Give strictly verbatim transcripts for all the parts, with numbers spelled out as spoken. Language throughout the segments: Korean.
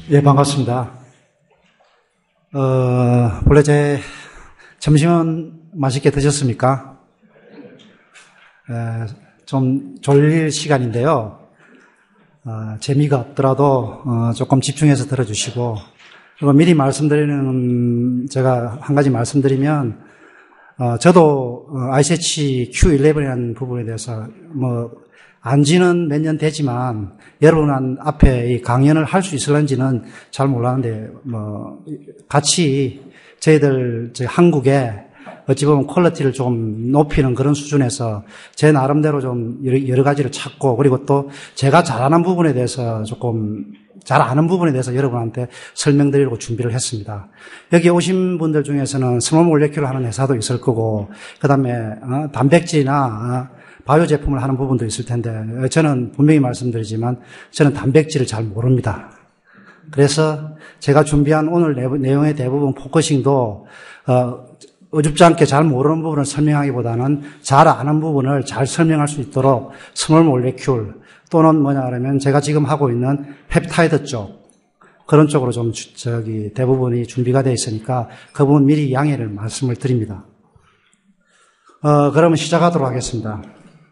예, 반갑습니다. 어, 원래 제 점심은 맛있게 드셨습니까? 에, 좀 졸릴 시간인데요. 어, 재미가 없더라도 어, 조금 집중해서 들어주시고, 그리고 미리 말씀드리는, 제가 한 가지 말씀드리면, 어, 저도 아이씨에이치 큐 십일이라는 부분에 대해서 뭐 안지는 몇 년 되지만 여러분 앞에 이 강연을 할 수 있을런지는 잘 몰랐는데, 뭐 같이 저희들 저희 한국에 어찌 보면 퀄리티를 좀 높이는 그런 수준에서 제 나름대로 좀 여러, 여러 가지를 찾고, 그리고 또 제가 잘하는 부분에 대해서 조금 잘 아는 부분에 대해서 여러분한테 설명드리려고 준비를 했습니다. 여기 오신 분들 중에서는 스몰 몰레큘을 하는 회사도 있을 거고, 그 다음에 어, 단백질이나 어, 바이오 제품을 하는 부분도 있을 텐데, 저는 분명히 말씀드리지만 저는 단백질을 잘 모릅니다. 그래서 제가 준비한 오늘 내용의 대부분 포커싱도 어, 어줍지 않게 잘 모르는 부분을 설명하기보다는 잘 아는 부분을 잘 설명할 수 있도록 스몰 몰레큘 또는 뭐냐 그러면 제가 지금 하고 있는 펩타이드 쪽, 그런 쪽으로 좀 저기 대부분이 준비가 되어 있으니까 그 부분 미리 양해를 말씀을 드립니다. 어, 그러면 시작하도록 하겠습니다.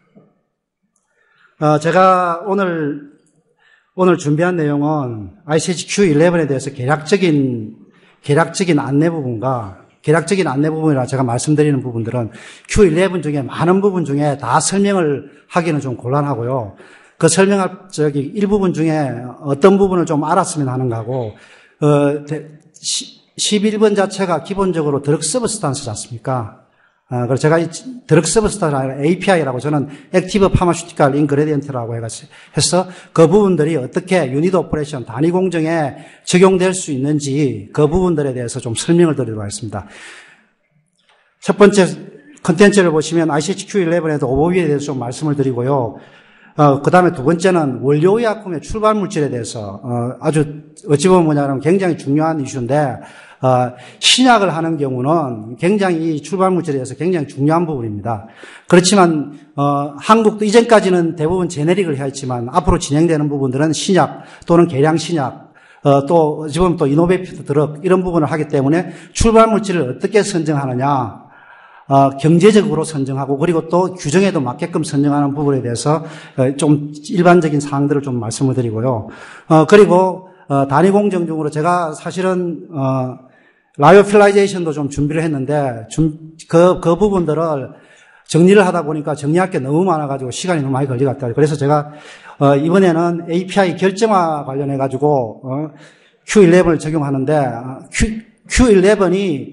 어, 제가 오늘 오늘 준비한 내용은 아이씨에이치 큐 십일에 대해서 개략적인 개략적인 안내 부분과 개략적인 안내 부분이라 제가 말씀드리는 부분들은 큐 십일 중에 많은 부분 중에 다 설명을 하기는 좀 곤란하고요. 그 설명할 저기 일부분 중에 어떤 부분을 좀 알았으면 하는 거고, 어, 십일 번 자체가 기본적으로 드럭 서브스탄스지 않습니까? 아, 그래서 제가 이 드럭 서브스탄스 에이피아이라고 저는 액티브 파마슈티컬 인그레디언트라고 해서 그 부분들이 어떻게 유닛 오퍼레이션 단위 공정에 적용될 수 있는지 그 부분들에 대해서 좀 설명을 드리도록 하겠습니다. 첫 번째 컨텐츠를 보시면 아이씨에이치 큐 십일에도 오버뷰에 대해서 좀 말씀을 드리고요. 어, 그 다음에 두 번째는 원료의약품의 출발 물질에 대해서, 어, 아주, 어찌 보면 뭐냐면 굉장히 중요한 이슈인데, 어, 신약을 하는 경우는 굉장히 이 출발 물질에 대해서 굉장히 중요한 부분입니다. 그렇지만, 어, 한국도 이전까지는 대부분 제네릭을 했지만, 앞으로 진행되는 부분들은 신약 또는 계량 신약, 어, 또, 어찌 보면 또 이노베이티브 드럭, 이런 부분을 하기 때문에 출발 물질을 어떻게 선정하느냐, 어, 경제적으로 선정하고, 그리고 또 규정에도 맞게끔 선정하는 부분에 대해서 좀 일반적인 사항들을 좀 말씀을 드리고요. 어, 그리고 어, 단위 공정 중으로 제가 사실은 어, 라이오필라이제이션도 좀 준비를 했는데, 좀, 그, 그 부분들을 정리를 하다 보니까 정리할 게 너무 많아가지고 시간이 너무 많이 걸릴 것 같아요. 그래서 제가 어, 이번에는 에이피아이 결정화 관련해가지고 어, 큐 십일을 적용하는데, Q, 큐 십일이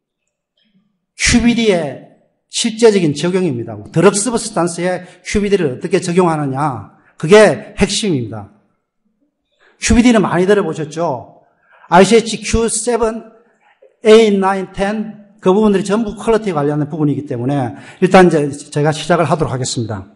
큐비디의 실제적인 적용입니다. 드럭 서브스탄스에 큐비디를 어떻게 적용하느냐, 그게 핵심입니다. 큐비디는 많이 들어보셨죠? 아이씨에이치 큐 칠, 팔, 구, 십, 그 부분들이 전부 퀄리티에 관련된 부분이기 때문에 일단 이제 제가 시작을 하도록 하겠습니다.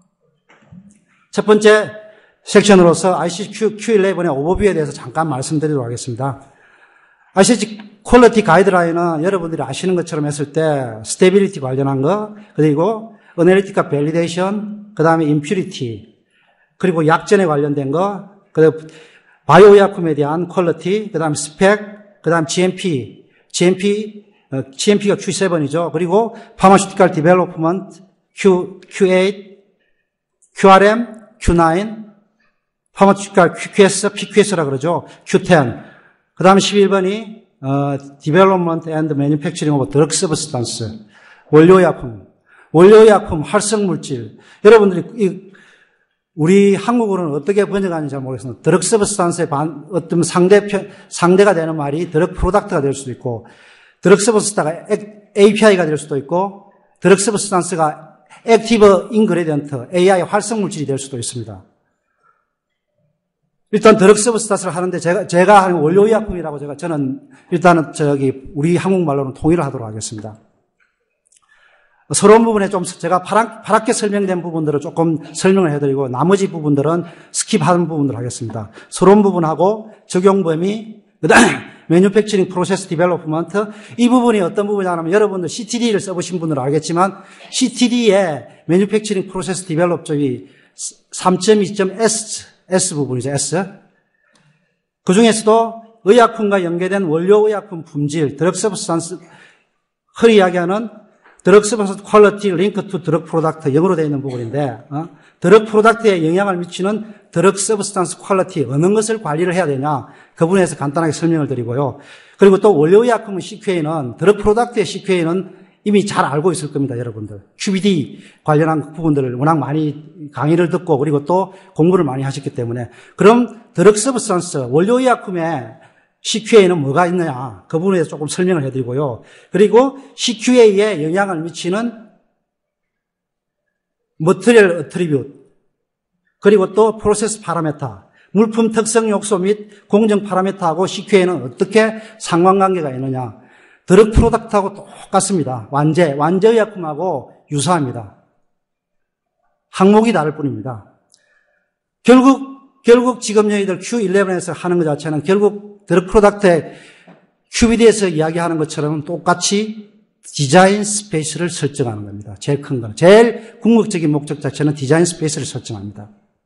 첫 번째 섹션으로서 아이씨에이치 큐 십일의 오버뷰에 대해서 잠깐 말씀드리도록 하겠습니다. 아이씨에이치 퀄리티 가이드라인은 여러분들이 아시는 것처럼 했을 때 스테빌리티 관련한 거, 그리고 어널리티컬 밸리데이션, 그 다음에 임퓨리티, 그리고 약전에 관련된 거, 그리고 바이오 의약품에 대한 퀄리티, 그 다음에 스펙, 그 다음 지엠피, 지엠피, 어, 지엠피가 큐 칠이죠. 그리고 파마슈티컬 디벨로프먼트, Q, 큐에잇, 큐알엠, 큐 나인, 파마슈티컬 큐큐에스, 피큐에스라 그러죠. 큐 텐. 그 다음에 십일 번이 어, Development and Manufacturing of Drug Substance, 원료의약품, 원료의약품, 활성물질. 여러분들이 이, 우리 한국어로는 어떻게 번역하는지 잘 모르겠습니다. 드럭 서브스탄스의 반, 어떤 상대편, 상대가 되는 말이 드럭 프로덕트가 될 수도 있고, 드럭 서브스탄스가 에이피아이가 될 수도 있고, 드럭 서브스탄스가 액티브 인그레디언트, 에이아이 활성물질이 될 수도 있습니다. 일단 드럭 서브스탄스를 하는데 제가 제가 하는 원료의약품이라고 제가 저는 일단은 저기 우리 한국말로는 통일을 하도록 하겠습니다. 서러운 부분에 좀 제가 파랗, 파랗게 설명된 부분들을 조금 설명을 해드리고 나머지 부분들은 스킵하는 부분들 하겠습니다. 서러운 부분하고 적용 범위, 그다음에 매뉴팩처링 프로세스 디벨롭먼트, 이 부분이 어떤 부분이냐면 여러분들 씨티디를 써보신 분들은 알겠지만 씨티디의 매뉴팩처링 프로세스 디벨롭 쪽이 삼 점 이 점 에스 S 부분이죠, S. 그 중에서도 의약품과 연계된 원료 의약품 품질, 드럭 서브스탄스, 흔히 이야기하는 드럭 서브스탄스 퀄리티 링크 투 드럭 프로덕트, 영어로 되어 있는 부분인데, 어? 드럭 프로덕트에 영향을 미치는 드럭 서브스탄스 퀄리티, 어느 것을 관리를 해야 되냐, 그 부분에서 간단하게 설명을 드리고요. 그리고 또 원료 의약품의 씨큐에이는, 드럭 프로덕트의 씨큐에이는 이미 잘 알고 있을 겁니다, 여러분들. 큐비디 관련한 부분들을 워낙 많이 강의를 듣고, 그리고 또 공부를 많이 하셨기 때문에. 그럼 드럭 서브스탄스, 원료 의약품의 씨큐에이는 뭐가 있느냐, 그 부분에서 조금 설명을 해드리고요. 그리고 씨큐에이에 영향을 미치는 머티리얼 어트리뷰트, 그리고 또 프로세스 파라메타, 물품 특성 요소 및 공정 파라메타하고 씨큐에이는 어떻게 상관관계가 있느냐. 드럭 프로덕트하고 똑같습니다. 완제, 완제 의약품하고 유사합니다. 항목이 다를 뿐입니다. 결국, 결국 지금 너희들 큐 일레븐에서 하는 것 자체는 결국 드럭 프로덕트의 큐비디에서 이야기하는 것처럼 똑같이 디자인 스페이스를 설정하는 겁니다. 제일 큰 거는. 제일 궁극적인 목적 자체는 디자인 스페이스를 설정합니다.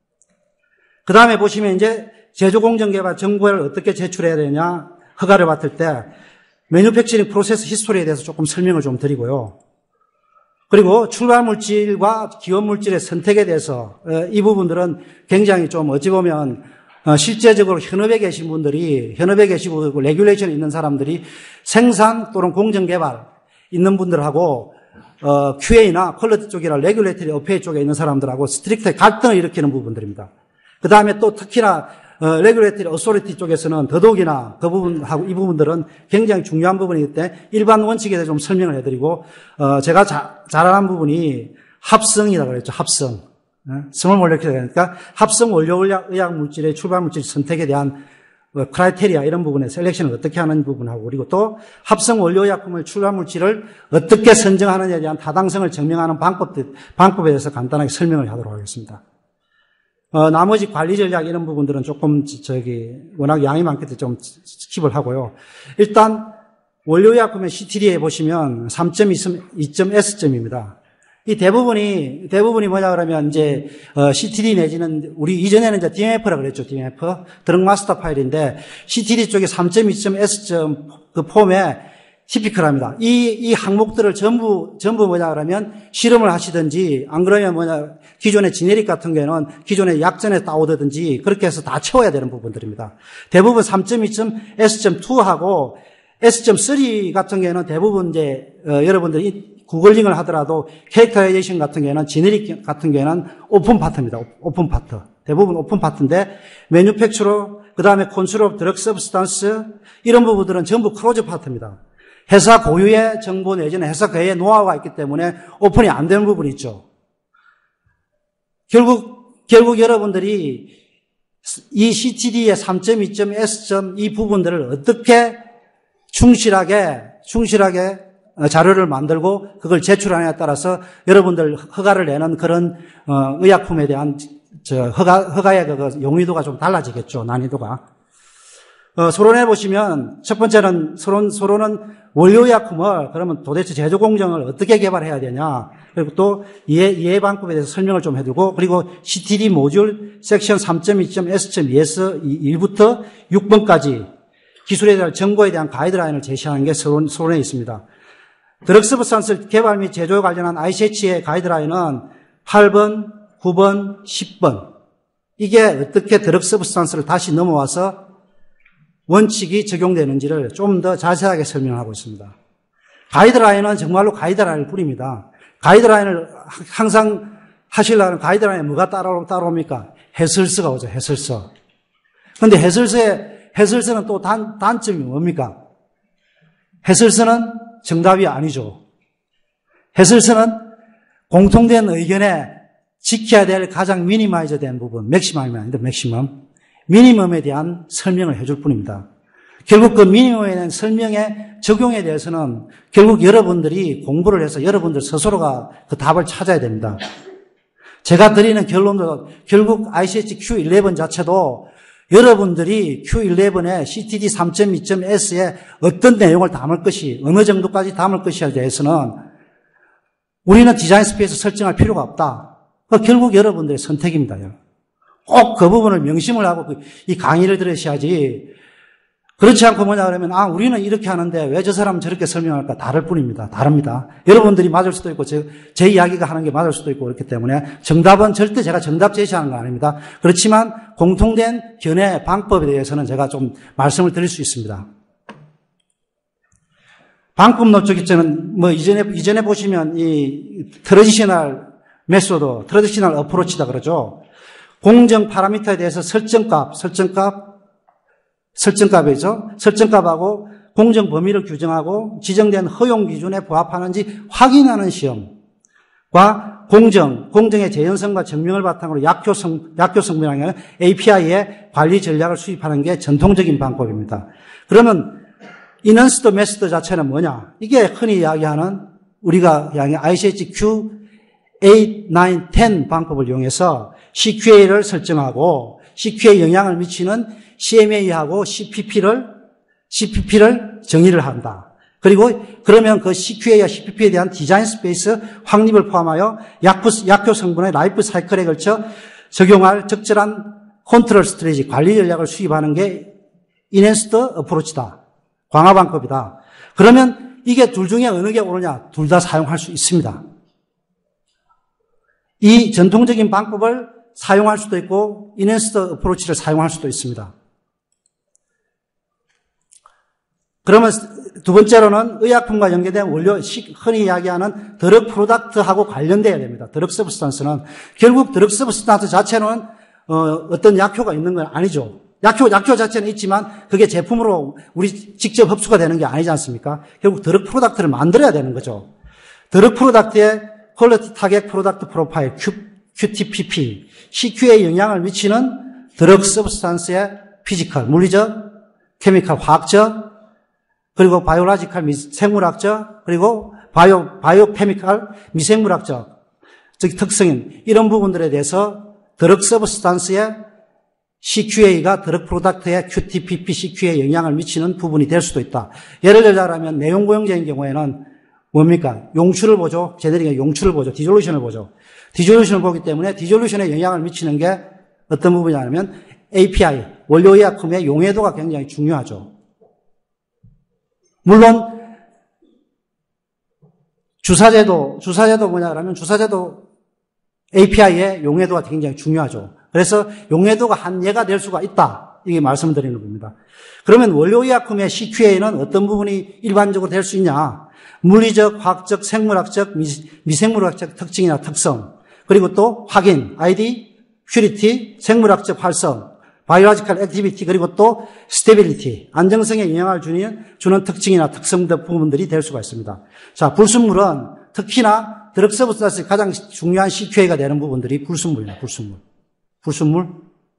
그 다음에 보시면 이제 제조공정개발 정보를 어떻게 제출해야 되냐, 허가를 받을 때 매뉴팩처링 프로세스 히스토리에 대해서 조금 설명을 좀 드리고요. 그리고 출발물질과 기원물질의 선택에 대해서 이 부분들은 굉장히 좀 어찌 보면 실제적으로 현업에 계신 분들이, 현업에 계시고 레귤레이션에 있는 사람들이 생산 또는 공정개발 있는 분들하고 어, 큐에이나 퀄리티 쪽이나 레귤레이터리 어페이 쪽에 있는 사람들하고 스트릭트 갈등을 일으키는 부분들입니다. 그 다음에 또 특히나 어, 레귤레이터리 어소리티 쪽에서는 더더욱이나 그 부분하고 이 부분들은 굉장히 중요한 부분이기 때문에 일반 원칙에 대해서 좀 설명을 해드리고, 어, 제가 자, 잘하는 부분이 합성이라고 그랬죠. 합성. 성을 몰래키다 보니까 합성 원료 의약 물질의 출발 물질 선택에 대한 크라이테리아 이런 부분에 셀렉션을 어떻게 하는 부분하고, 그리고 또 합성 원료 의약품의 출발 물질을 어떻게 선정하느냐에 대한 타당성을 증명하는 방법, 방법에 대해서 간단하게 설명을 하도록 하겠습니다. 어, 나머지 관리 전략 이런 부분들은 조금 저기 워낙 양이 많기 때문에 좀 스킵을 하고요. 일단 원료 의약품의 씨티디에 보시면 삼 점 이 점 S점입니다. 이 대부분이, 대부분이 뭐냐 그러면 이제, 어, 씨티디 내지는, 우리 이전에는 이제 디엠에프라고 그랬죠, 디엠에프. 드럭 마스터 파일인데, 씨티디 쪽에 삼 점 이 점 S점 그 폼에 티피컬합니다. 이, 이 항목들을 전부, 전부 뭐냐 그러면 실험을 하시든지, 안 그러면 뭐냐, 기존의 지네릭 같은 경우는 기존의 약전에 따오든지, 그렇게 해서 다 채워야 되는 부분들입니다. 대부분 삼 점 이 점 S점 이하고 에스 점 삼 같은 경우는 대부분 이제, 어, 여러분들이 구글링을 하더라도 캐릭터라이제이션 같은 경우에는 지네릭 같은 경우에는 오픈 파트입니다. 오픈 파트. 대부분 오픈 파트인데 매뉴팩처러, 그 다음에 컨트롤 드럭 서브스탄스 이런 부분들은 전부 클로즈 파트입니다. 회사 고유의 정보 내지는 회사 고유의 노하우가 있기 때문에 오픈이 안 되는 부분이 있죠. 결국 결국 여러분들이 이 씨티디의 삼 점 이 점 S점 이 부분들을 어떻게 충실하게 충실하게 자료를 만들고 그걸 제출하느냐에 따라서 여러분들 허가를 내는 그런 어, 의약품에 대한 저 허가 허가의 그 용의도가 좀 달라지겠죠. 난이도가. 어, 서론에 보시면 첫 번째는 서론 서론은 원료 의약품을 그러면 도대체 제조 공정을 어떻게 개발해야 되냐, 그리고 또 이해 이해 방법에 대해서 설명을 좀 해두고, 그리고 씨티디 모듈 섹션 삼 점 이 점 S점 이에서 일부터 육 번까지 기술에 대한 정보에 대한 가이드라인을 제시하는 게 서론, 서론에 있습니다. 드럭 서브스탄스 개발 및 제조에 관련한 아이씨에이치의 가이드라인은 팔 번, 구 번, 십 번. 이게 어떻게 드럭 서브스탄스를 다시 넘어와서 원칙이 적용되는지를 좀 더 자세하게 설명하고 있습니다. 가이드라인은 정말로 가이드라인을 뿌립니다. 가이드라인을 항상 하시려면 가이드라인에 뭐가 따로, 따라옵니까? 해설서가 오죠, 해설서. 그런데 해설서에, 해설서는 또 단, 단점이 뭡니까? 해설서는 정답이 아니죠. 해설서는 공통된 의견에 지켜야 될 가장 미니마이저 된 부분, 맥시멈이 아닌데 맥시멈, 미니멈에 대한 설명을 해줄 뿐입니다. 결국 그 미니멈에 대한 설명의 적용에 대해서는 결국 여러분들이 공부를 해서 여러분들 스스로가 그 답을 찾아야 됩니다. 제가 드리는 결론도 결국 아이씨에이치 큐 일레븐 자체도 여러분들이 큐 일레븐의 씨티디 삼 점 이 점 S에 어떤 내용을 담을 것이, 어느 정도까지 담을 것이에 대해서는 우리는 디자인 스페이스 설정할 필요가 없다. 결국 여러분들의 선택입니다. 꼭 그 부분을 명심을 하고 이 강의를 들으셔야지. 그렇지 않고 뭐냐 그러면 아 우리는 이렇게 하는데 왜 저 사람은 저렇게 설명할까? 다를 뿐입니다. 다릅니다. 여러분들이 맞을 수도 있고 제, 제 이야기가 하는 게 맞을 수도 있고 그렇기 때문에 정답은 절대 제가 정답 제시하는 거 아닙니다. 그렇지만 공통된 견해 방법에 대해서는 제가 좀 말씀을 드릴 수 있습니다. 방법 노출기제는 뭐 이전에 이전에 보시면 이 트레디셔널 메소드, 트레디셔널 어프로치다 그러죠. 공정 파라미터에 대해서 설정값, 설정값 설정값이죠. 설정값하고 공정 범위를 규정하고 지정된 허용 기준에 부합하는지 확인하는 시험과 공정, 공정의 재현성과 증명을 바탕으로 약효성, 약효성분이라는 에이피아이의 관리 전략을 수립하는 게 전통적인 방법입니다. 그러면 인헌스드 메소드 자체는 뭐냐? 이게 흔히 이야기하는 우리가 이야기하는 아이씨에이치큐 에잇, 나인, 텐 방법을 이용해서 씨큐에이를 설정하고 씨큐에이에 영향을 미치는 씨엠에이하고 씨피피를, 씨피피를 정의를 한다. 그리고 그러면 그 씨큐에이와 씨피피에 대한 디자인 스페이스 확립을 포함하여 약효, 약효 성분의 라이프 사이클에 걸쳐 적용할 적절한 컨트롤 스트레지, 관리 전략을 수립하는 게 인핸스드 어프로치다. 광화 방법이다. 그러면 이게 둘 중에 어느 게 옳으냐? 둘 다 사용할 수 있습니다. 이 전통적인 방법을 사용할 수도 있고 인핸스드 어프로치를 사용할 수도 있습니다. 그러면 두 번째로는 의약품과 연계된 원료, 흔히 이야기하는 드럭 프로덕트하고 관련돼야 됩니다. 드럭 서브스탄스는 결국 드럭 서브스탄스 자체는 어, 어떤 약효가 있는 건 아니죠. 약효, 약효 자체는 있지만 그게 제품으로 우리 직접 흡수가 되는 게 아니지 않습니까? 결국 드럭 프로덕트를 만들어야 되는 거죠. 드럭 프로덕트의 퀄리티 타겟 프로덕트 프로파일, 큐티피피, 씨큐에이에 영향을 미치는 드럭 서브스탄스의 피지컬, 물리적, 케미컬, 화학적, 그리고 바이오로지컬, 생물학적, 그리고 바이오, 바이오케미컬, 미생물학적, 즉 특성인 이런 부분들에 대해서 드럭 서브스탄스의 씨큐에이가 드럭 프로덕트의 큐티피피, 씨큐에이에 영향을 미치는 부분이 될 수도 있다. 예를 들자면 내용고용제인 경우에는 뭡니까? 용출을 보죠. 제네릭의 용출을 보죠. 디졸루션을 보죠. 디졸루션을 보기 때문에 디졸루션에 영향을 미치는 게 어떤 부분이냐면 에이피아이, 원료의약품의 용해도가 굉장히 중요하죠. 물론 주사제도, 주사제도 뭐냐 그러면 주사제도 에이피아이의 용해도가 굉장히 중요하죠. 그래서 용해도가 한계가 될 수가 있다. 이게 말씀드리는 겁니다. 그러면 원료의약품의 씨큐에이는 어떤 부분이 일반적으로 될 수 있냐? 물리적, 화학적, 생물학적, 미생물학적 특징이나 특성, 그리고 또 확인, 아이디, 퓨리티, 생물학적 활성, 바이오로지컬 액티비티, 그리고 또 스테빌리티, 안정성에 영향을 주는, 주는 특징이나 특성 부분들이 될 수가 있습니다. 자, 불순물은 특히나 드럭 서브스탄스의 가장 중요한 씨큐에이가 되는 부분들이 불순물이다. 불순물. 불순물?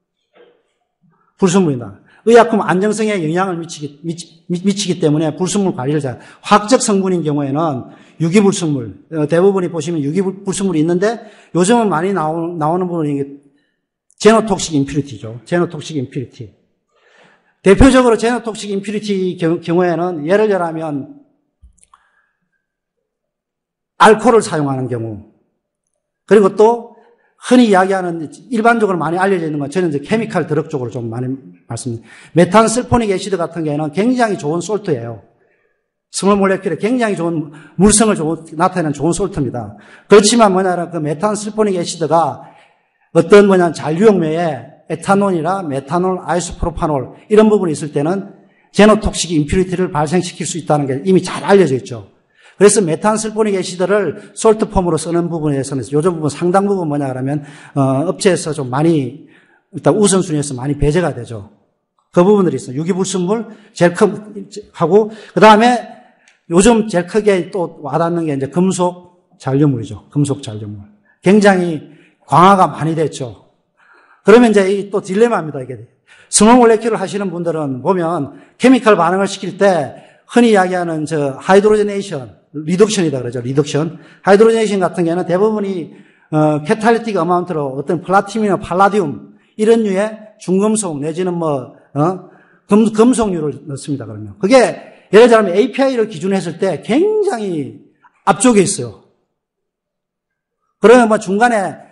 불순물이다. 의약품 안정성에 영향을 미치기, 미치, 미치기 때문에 불순물 관리를 잘. 화학적 성분인 경우에는 유기불순물, 대부분이 보시면 유기불순물이 있는데 요즘은 많이 나오, 나오는 부분이 제노톡식 임퓨리티죠. 제노톡식 임퓨리티. 대표적으로 제노톡식 임퓨리티 경우에는 예를 들자면 알코올을 사용하는 경우, 그리고 또 흔히 이야기하는 일반적으로 많이 알려져 있는 건 저는 이제 케미칼 드럭 쪽으로 좀 많이 말씀드립니다. 메탄슬포닉 애시드 같은 경우에는 굉장히 좋은 솔트예요. 스몰 몰레큘에 굉장히 좋은 물성을 좋은, 나타내는 좋은 솔트입니다. 그렇지만 뭐냐면 그 메탄슬포닉 애시드가 어떤 뭐냐 잔류용매에 에탄올이나 메탄올, 아이소프로파놀 이런 부분이 있을 때는 제노톡식 임퓨리티를 발생시킬 수 있다는 게 이미 잘 알려져 있죠. 그래서 메탄슬포닉 애시드를 솔트폼으로 쓰는 부분에 대해서는 요즘 부분 상당 부분 뭐냐 그러면 어, 업체에서 좀 많이 일단 우선순위에서 많이 배제가 되죠. 그 부분들이 있어요. 유기불순물 제일 크하고 그 다음에 요즘 제일 크게 또 와닿는 게 이제 금속 잔류물이죠. 금속 잔류물. 굉장히 광화가 많이 됐죠. 그러면 이제 이 또 딜레마입니다, 이게. 스몰 몰레큘을 하시는 분들은 보면 케미컬 반응을 시킬 때 흔히 이야기하는 저 하이드로제네이션, 리덕션이다 그러죠. 리덕션. 하이드로제네이션 같은 경우는 대부분이 어, 캐탈리틱 어마운트로 어떤 플라티늄이나 팔라디움 이런 류의 중금속 내지는 뭐 어? 금, 금속류를 넣습니다. 그러면 그게 예를 들면 에이피아이를 기준으로 했을 때 굉장히 앞쪽에 있어요. 그러면 뭐 중간에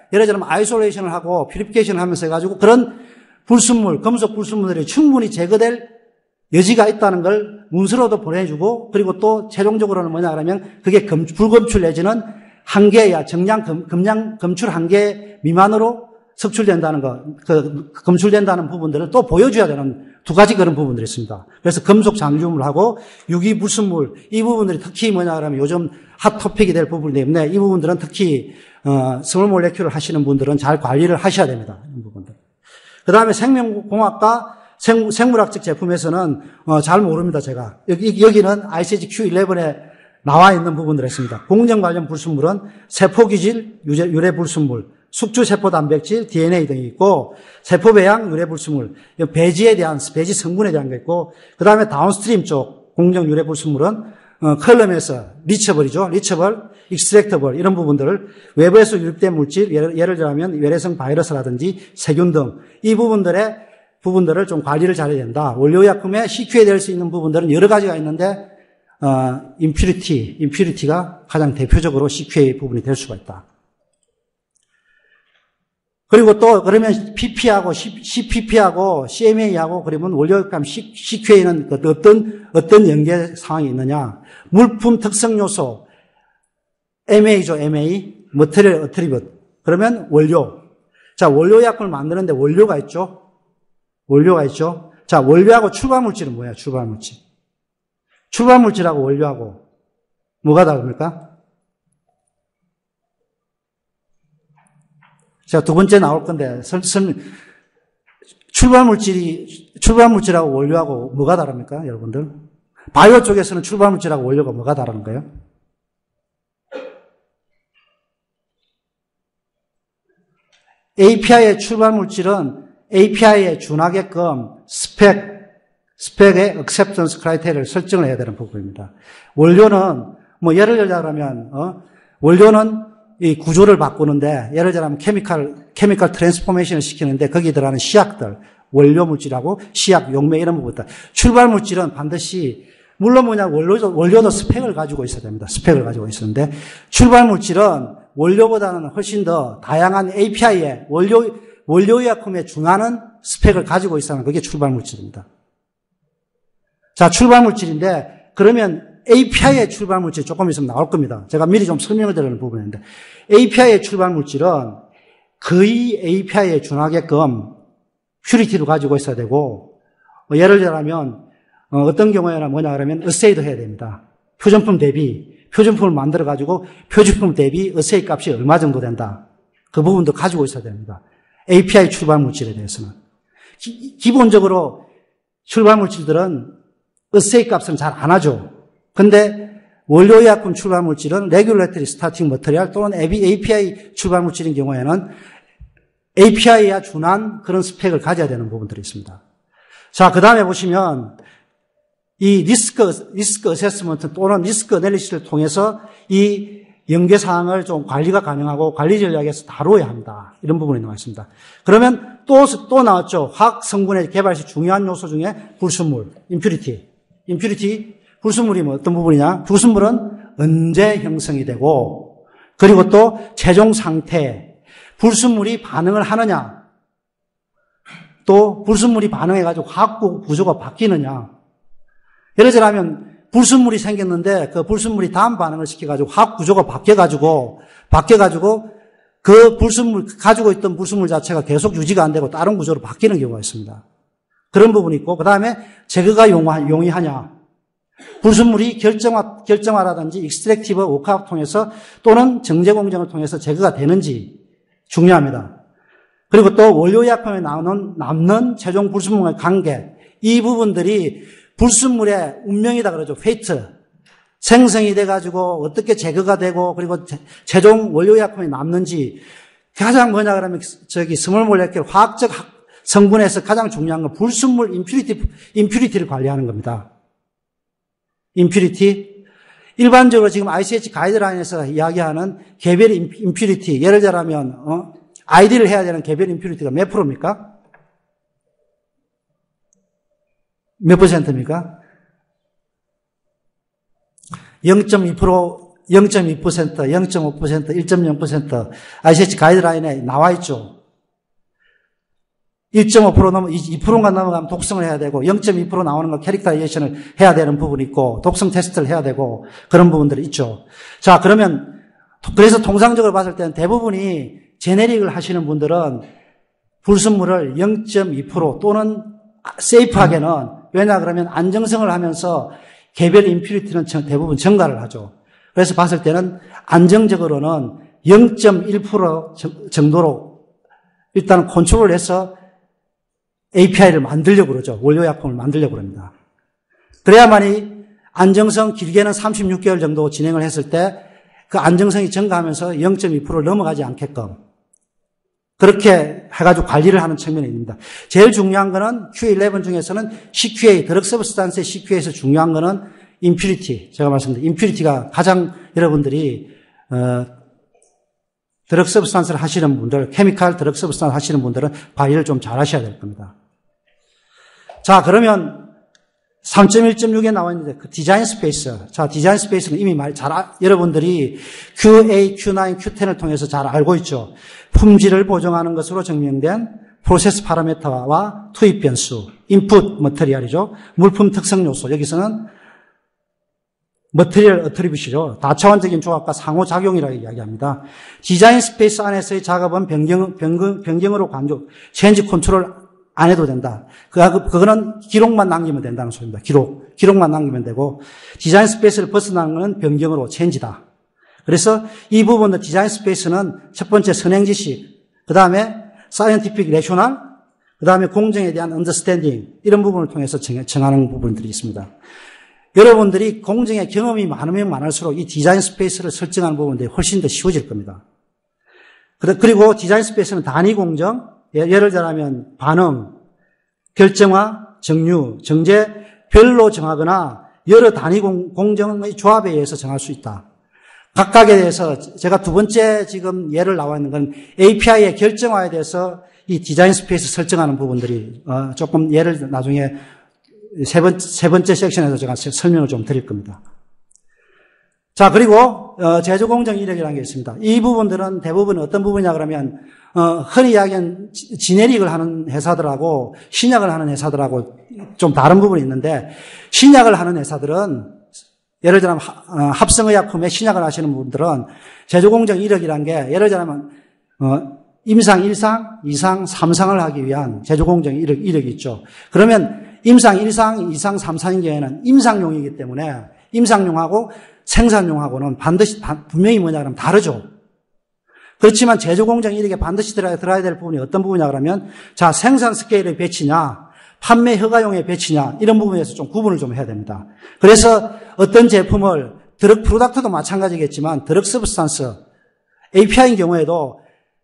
예를 들면 아이솔레이션을 하고 퓨리피케이션을 하면서 해가지고 그런 불순물, 금속 불순물들이 충분히 제거될 여지가 있다는 걸 문서로도 보내주고, 그리고 또 최종적으로는 뭐냐 그러면 그게 검, 불검출 내지는 한계야, 정량 검, 검량 검출 한계 미만으로 석출된다는 거, 그 검출된다는 부분들을 또 보여줘야 되는 두 가지 그런 부분들이 있습니다. 그래서 금속 잔류물하고 유기 불순물, 이 부분들이 특히 뭐냐 그러면 요즘 핫 토픽이 될 부분이기 때문에 이 부분들은 특히 어, 스몰 몰레큘을 하시는 분들은 잘 관리를 하셔야 됩니다. 이 부분들. 그 다음에 생명공학과 생, 생물학적 제품에서는 어, 잘 모릅니다. 제가 여기 여기는 아이씨지 큐 십일에 나와 있는 부분들이 있습니다. 공정 관련 불순물은 세포기질, 유래, 유래 불순물, 숙주세포 단백질, 디엔에이 등이 있고, 세포배양, 유래 불순물, 배지에 대한, 배지 성분에 대한 게 있고, 그 다음에 다운스트림 쪽 공정 유래 불순물은 어, 컬럼에서 리처블이죠. 리처블, 익스트랙터블 이런 부분들을 외부에서 유입된 물질, 예를, 예를 들면 외래성 바이러스라든지 세균 등 이 부분들의 부분들을 좀 관리를 잘해야 된다. 원료의약품에 씨큐에이 될 수 있는 부분들은 여러 가지가 있는데 어, 임퓨리티, 임퓨리티가 가장 대표적으로 씨큐에이 부분이 될 수가 있다. 그리고 또 그러면 피피하고 씨피피하고 씨엠에이하고 그러면 원료의약품 씨큐에이는 어떤 어떤 연계 상황이 있느냐? 물품 특성 요소 엠에이죠, 엠에이, 머티리얼 어트리뷰트. 그러면 원료. 자, 원료의약품을 만드는데 원료가 있죠. 원료가 있죠. 자, 원료하고 출발물질은 뭐예요? 출발물질. 출발물질하고 원료하고 뭐가 다릅니까? 제가 두 번째 나올 건데, 설명, 출발물질이, 출발물질하고 원료하고 뭐가 다릅니까, 여러분들? 바이오 쪽에서는 출발물질하고 원료가 뭐가 다른 거예요? 에이피아이의 출발물질은 에이피아이에 준하게끔 스펙, 스펙의 acceptance criteria를 설정을 해야 되는 부분입니다. 원료는, 뭐, 예를 들자면, 어, 원료는 이 구조를 바꾸는데, 예를 들자면 케미칼, 케미칼 트랜스포메이션을 시키는데, 거기에 들어가는 시약들, 원료 물질하고 시약, 용매 이런 부분들. 출발 물질은 반드시, 물론 뭐냐, 원료도, 원료도 스펙을 가지고 있어야 됩니다. 스펙을 가지고 있었는데, 출발 물질은 원료보다는 훨씬 더 다양한 에이피아이에, 원료, 원료의약품에 준하는 스펙을 가지고 있어야 하는 그게 출발 물질입니다. 자, 출발 물질인데, 그러면 에이피아이의 출발 물질 조금 있으면 나올 겁니다. 제가 미리 좀 설명을 드리는 부분인데, 에이피아이의 출발 물질은 거의 에이피아이에 준하게끔 퓨리티를 가지고 있어야 되고, 예를 들자면 어떤 경우에는 뭐냐 그러면 어세이도 해야 됩니다. 표준품 대비, 표준품을 만들어 가지고 표준품 대비 어세이 값이 얼마 정도 된다. 그 부분도 가지고 있어야 됩니다. 에이피아이 출발 물질에 대해서는. 기, 기본적으로 출발 물질들은 어세이 값은 잘 안 하죠. 근데 원료의약품 출발물질은 레귤레터리 스타팅 머터리얼 또는 에이피아이 출발물질인 경우에는 에이피아이와 준한 그런 스펙을 가져야 되는 부분들이 있습니다. 자, 그 다음에 보시면 이 리스크, 리스크 어세스먼트 또는 리스크 애널리시스를 통해서 이 연계사항을 좀 관리가 가능하고 관리 전략에서 다뤄야 한다. 이런 부분이 나와 있습니다. 그러면 또, 또 나왔죠. 화학 성분의 개발 시 중요한 요소 중에 불순물, 임퓨리티. 임퓨리티, 불순물이 뭐 어떤 부분이냐? 불순물은 언제 형성이 되고, 그리고 또 최종 상태, 불순물이 반응을 하느냐, 또 불순물이 반응해가지고 화학 구조가 바뀌느냐. 예를 들자면 불순물이 생겼는데 그 불순물이 다음 반응을 시켜가지고 화학 구조가 바뀌어가지고, 바뀌어가지고 그 불순물, 가지고 있던 불순물 자체가 계속 유지가 안 되고 다른 구조로 바뀌는 경우가 있습니다. 그런 부분이 있고, 그 다음에 제거가 용이하냐. 불순물이 결정화, 결정화라든지 익스트랙티브 워크아웃 통해서 또는 정제 공정을 통해서 제거가 되는지 중요합니다. 그리고 또 원료의약품에 나오는 남는 최종 불순물과의 관계, 이 부분들이 불순물의 운명이다 그러죠. 페이트. 생성이 돼가지고 어떻게 제거가 되고 그리고 최종 원료의약품이 남는지 가장 뭐냐 그러면 저기 스몰 몰레큘 화학적 성분에서 가장 중요한 건 불순물 임퓨리티, 임퓨리티를 관리하는 겁니다. 임퓨리티. 일반적으로 지금 아이씨에이치 가이드라인에서 이야기하는 개별 임퓨리티, 예를 들자면, 어, 아이디를 해야 되는 개별 임퓨리티가 몇 프로입니까? 몇 퍼센트입니까? 영 점 이 퍼센트 영 점 이 퍼센트, 영 점 오 퍼센트, 일 점 영 퍼센트 아이씨에이치 가이드라인에 나와 있죠. 일 점 오 퍼센트 넘어, 이 퍼센트가 넘어가면 독성을 해야 되고, 영 점 이 퍼센트 나오는 거 캐릭터라이제이션을 해야 되는 부분이 있고, 독성 테스트를 해야 되고, 그런 부분들이 있죠. 자, 그러면, 그래서 통상적으로 봤을 때는 대부분이 제네릭을 하시는 분들은 불순물을 영 점 이 퍼센트 또는 세이프하게는, 왜냐 그러면 안정성을 하면서 개별 임퓨리티는 대부분 증가를 하죠. 그래서 봤을 때는 안정적으로는 영 점 일 퍼센트 정도로 일단 컨트롤을 해서 에이피아이를 만들려고 그러죠. 원료약품을 만들려고 합니다. 그래야만이 안정성 길게는 삼십육 개월 정도 진행을 했을 때 그 안정성이 증가하면서 영 점 이 퍼센트를 넘어가지 않게끔 그렇게 해가지고 관리를 하는 측면이 있습니다. 제일 중요한 거는 큐 십일 중에서는 씨큐에이, 드럭 서브스탄스의 씨큐에이에서 중요한 거는 임퓨리티. 제가 말씀드린 임퓨리티가 가장 여러분들이 어, 드럭 서브스탄스를 하시는 분들, 케미칼 드럭 서브스탄스 하시는 분들은 관리를 좀 잘 하셔야 될 겁니다. 자, 그러면 삼 점 일 점 육에 나와 있는데 그 디자인 스페이스. 자, 디자인 스페이스는 이미 말 잘 여러분들이 큐에이, 큐 나인, 큐 텐을 통해서 잘 알고 있죠. 품질을 보정하는 것으로 증명된 프로세스 파라미터와 투입 변수, 인풋 머터리얼이죠. 물품 특성 요소. 여기서는 머터리얼 어트리뷰시죠. 다차원적인 조합과 상호작용이라고 이야기합니다. 디자인 스페이스 안에서의 작업은 변경, 변경, 변경으로 간주, 체인지 컨트롤 안 해도 된다. 그, 그거는 기록만 남기면 된다는 소리입니다. 기록. 기록만 남기면 되고, 디자인 스페이스를 벗어나는 것은 변경으로 체인지다. 그래서 이 부분은 디자인 스페이스는 첫 번째 선행 지식, 그 다음에 사이언티픽 레셔널, 그 다음에 공정에 대한 언더스탠딩, 이런 부분을 통해서 정하는 부분들이 있습니다. 여러분들이 공정의 경험이 많으면 많을수록 이 디자인 스페이스를 설정하는 부분들이 훨씬 더 쉬워질 겁니다. 그리고 디자인 스페이스는 단위 공정, 예를 들자면 반응, 결정화, 정류, 정제 별로 정하거나 여러 단위 공정의 조합에 의해서 정할 수 있다. 각각에 대해서 제가 두 번째 지금 예를 나와 있는 건 에이피아이의 결정화에 대해서 이 디자인 스페이스 설정하는 부분들이 조금 예를 나중에 세 번째, 세 번째 섹션에서 제가 설명을 좀 드릴 겁니다. 자, 그리고 제조 공정 이력이라는 게 있습니다. 이 부분들은 대부분 어떤 부분이냐 그러면 어, 흔히 이야기하는 지네릭을 하는 회사들하고 신약을 하는 회사들하고 좀 다른 부분이 있는데, 신약을 하는 회사들은 예를 들면 합성의약품에 신약을 하시는 분들은 제조공정 이력이라는 게 예를 들면 어, 임상 일 상, 이 상, 삼 상을 하기 위한 제조공정 이력, 이력이 있죠. 그러면 임상 일 상, 이 상, 삼 상인 경우에는 임상용이기 때문에 임상용하고 생산용하고는 반드시 분명히 뭐냐 그러면 다르죠. 그렇지만 제조공정 이력에 반드시 들어야, 들어야 될 부분이 어떤 부분이냐 그러면, 자, 생산 스케일의 배치냐, 판매 허가용의 배치냐, 이런 부분에서 좀 구분을 좀 해야 됩니다. 그래서 어떤 제품을, 드럭 프로덕트도 마찬가지겠지만, 드럭 서브스탄스, 에이피아이인 경우에도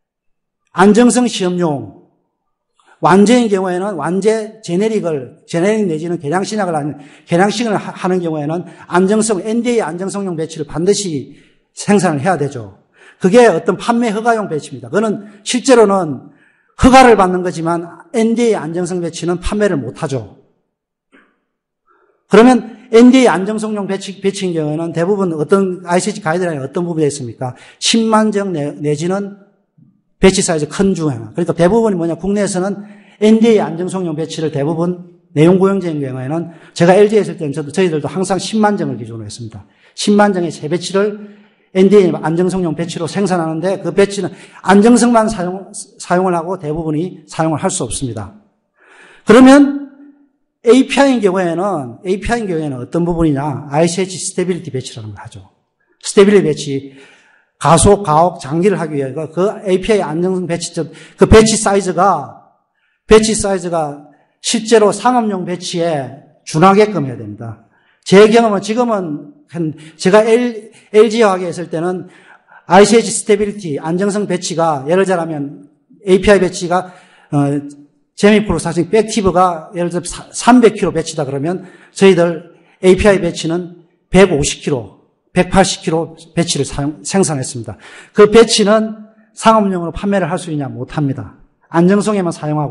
안정성 시험용, 완제인 경우에는 완제 제네릭을, 제네릭 내지는 계량 신약을 하는, 계량식을 하는 경우에는 안정성, 엔디에이 안정성용 배치를 반드시 생산을 해야 되죠. 그게 어떤 판매 허가용 배치입니다. 그거는 실제로는 허가를 받는 거지만 엔디에이 안정성 배치는 판매를 못하죠. 그러면 엔디에이 안정성용 배치, 배치인 경우에는 대부분 어떤 아이씨에이치 가이드라인에 어떤 부분이 있습니까? 십만 정 내, 내지는 배치 사이즈 큰 중에 하나. 그러니까 대부분이 뭐냐, 국내에서는 엔디에이 안정성용 배치를 대부분 내용고용제인 경우에는 제가 엘지에 있을 때는 저도 저희들도 항상 십만 정을 기준으로 했습니다. 십만 정의 재배치를 엔디에이 안정성용 배치로 생산하는데 그 배치는 안정성만 사용, 사용을 하고 대부분이 사용을 할 수 없습니다. 그러면 에이피아이인 경우에는, 에이피아이인 경우에는 어떤 부분이냐, 아이씨에이치 스테빌리티 배치라는 걸 하죠. 스테빌리티 배치, 가속, 가혹, 장기를 하기 위해 그 에이피아이 안정성 배치, 그 배치 사이즈가, 배치 사이즈가 실제로 상업용 배치에 준하게끔 해야 됩니다. 제 경험은 지금은 제가 엘지화학에 있을 때는 아이씨에이치 스테빌리티 안정성 배치가 예를 들자면 에이피아이 배치가 어, 제미 프로세싱 백티브가 예를 들어 삼백 킬로그램 배치다 그러면 저희들 에이피아이 배치는 백오십 킬로그램, 백팔십 킬로그램 배치를 사용, 생산했습니다. 그 배치는 상업용으로 판매를 할 수 있냐 못합니다. 안정성에만 사용하고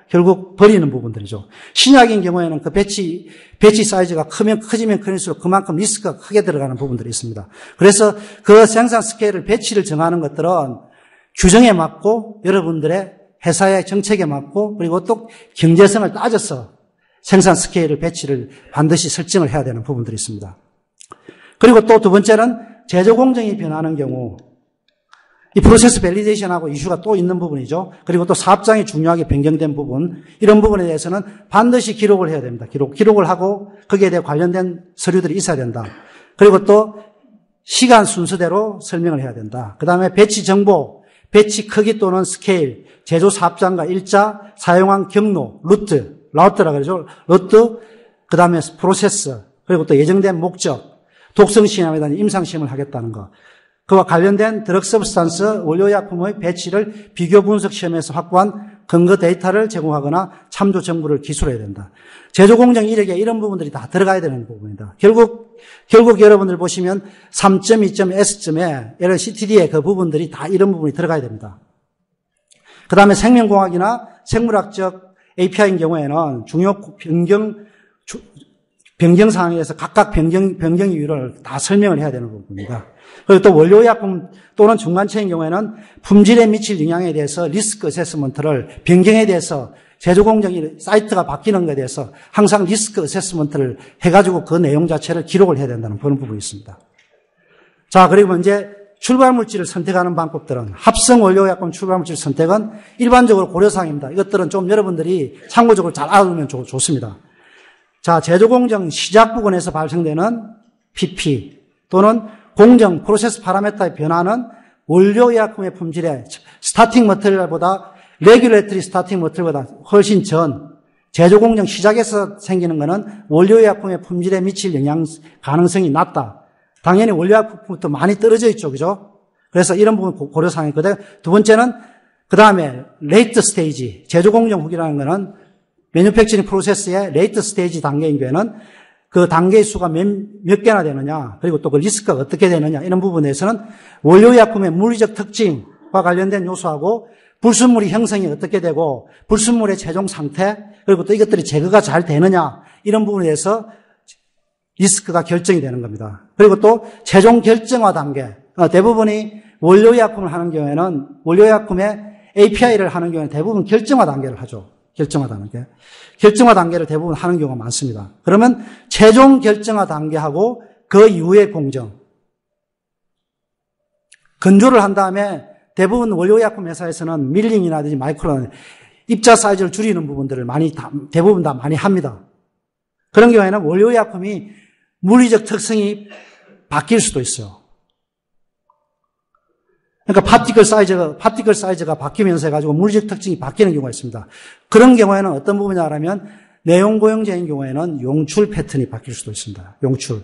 결국 버리는 부분들이죠. 신약인 경우에는 그 배치, 배치 사이즈가 크면 커지면 클수록 그만큼 리스크가 크게 들어가는 부분들이 있습니다. 그래서 그 생산 스케일을 배치를 정하는 것들은 규정에 맞고 여러분들의 회사의 정책에 맞고 그리고 또 경제성을 따져서 생산 스케일을 배치를 반드시 설정을 해야 되는 부분들이 있습니다. 그리고 또 두 번째는 제조 공정이 변하는 경우 이 프로세스 밸리데이션하고 이슈가 또 있는 부분이죠. 그리고 또 사업장이 중요하게 변경된 부분 이런 부분에 대해서는 반드시 기록을 해야 됩니다. 기록, 기록을 하고 거기에 대해 관련된 서류들이 있어야 된다. 그리고 또 시간 순서대로 설명을 해야 된다. 그 다음에 배치 정보, 배치 크기 또는 스케일, 제조 사업장과 일자, 사용한 경로, 루트, 라우트라 그러죠. 루트, 그 다음에 프로세스, 그리고 또 예정된 목적, 독성 시험에 대한 임상 시험을 하겠다는 거. 그와 관련된 드럭 서브스탄스 원료약품의 배치를 비교 분석 시험에서 확보한 근거 데이터를 제공하거나 참조 정보를 기술해야 된다. 제조 공정 이력에 이런 부분들이 다 들어가야 되는 부분이다. 결국 결국 여러분들 보시면 삼 점 이 점 에스점에 예를 씨티디의 그 부분들이 다 이런 부분이 들어가야 됩니다. 그 다음에 생명공학이나 생물학적 에이피아이인 경우에는 중요 변경 변경 상황에서 각각 변경 변경 이유를 다 설명을 해야 되는 부분입니다. 그리고 또 원료약품 또는 중간체인 경우에는 품질에 미칠 영향에 대해서 리스크 어세스먼트를 변경에 대해서 제조 공정이 사이트가 바뀌는 것에 대해서 항상 리스크 어세스먼트를 해가지고 그 내용 자체를 기록을 해야 된다는 그런 부분이 있습니다. 자, 그리고 이제 출발물질을 선택하는 방법들은 합성 원료약품 출발물질 선택은 일반적으로 고려사항입니다. 이것들은 좀 여러분들이 참고적으로 잘 알아두면 좋, 좋습니다. 자, 제조 공정 시작 부분에서 발생되는 피피 또는 공정 프로세스 파라메터의 변화는 원료의약품의 품질에 스타팅 머티리얼보다 레귤레터리 스타팅 머티리얼보다 훨씬 전 제조 공정 시작에서 생기는 것은 원료의약품의 품질에 미칠 영향 가능성이 낮다. 당연히 원료의약품부터 많이 떨어져 있죠, 그죠? 그래서 이런 부분 고려사항이거든요. 두 번째는 그 다음에 레이트 스테이지 제조 공정 후기라는 것은 매뉴팩처링 프로세스의 레이트 스테이지 단계인 경우에는 그 단계의 수가 몇, 몇 개나 되느냐, 그리고 또 그 리스크가 어떻게 되느냐, 이런 부분에서는 원료의약품의 물리적 특징과 관련된 요소하고 불순물이 형성이 어떻게 되고 불순물의 최종 상태, 그리고 또 이것들이 제거가 잘 되느냐, 이런 부분에 대해서 리스크가 결정이 되는 겁니다. 그리고 또 최종 결정화 단계, 대부분이 원료의약품을 하는 경우에는 원료의약품의 에이피아이를 하는 경우에는 대부분 결정화 단계를 하죠. 결정화 단계. 결정화 단계를 대부분 하는 경우가 많습니다. 그러면 최종 결정화 단계하고 그 이후의 공정. 건조를 한 다음에 대부분 원료의약품 회사에서는 밀링이라든지 마이크론, 입자 사이즈를 줄이는 부분들을 많이, 다, 대부분 다 많이 합니다. 그런 경우에는 원료의약품이 물리적 특성이 바뀔 수도 있어요. 그러니까 파티클 사이즈가, 파티클 사이즈가 바뀌면서 해가지고 물리적 특징이 바뀌는 경우가 있습니다. 그런 경우에는 어떤 부분이냐면 내용 고용제인 경우에는 용출 패턴이 바뀔 수도 있습니다. 용출.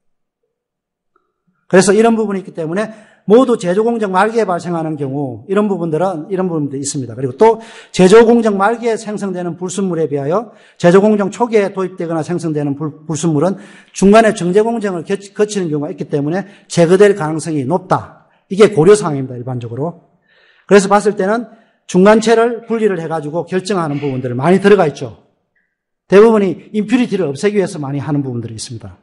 그래서 이런 부분이 있기 때문에 모두 제조 공정 말기에 발생하는 경우 이런 부분들은 이런 부분들이 있습니다. 그리고 또 제조 공정 말기에 생성되는 불순물에 비하여 제조 공정 초기에 도입되거나 생성되는 불, 불순물은 중간에 정제 공정을 거치는 경우가 있기 때문에 제거될 가능성이 높다. 이게 고려사항입니다, 일반적으로. 그래서 봤을 때는 중간체를 분리를 해가지고 결정하는 부분들이 많이 들어가 있죠. 대부분이 임퓨리티를 없애기 위해서 많이 하는 부분들이 있습니다.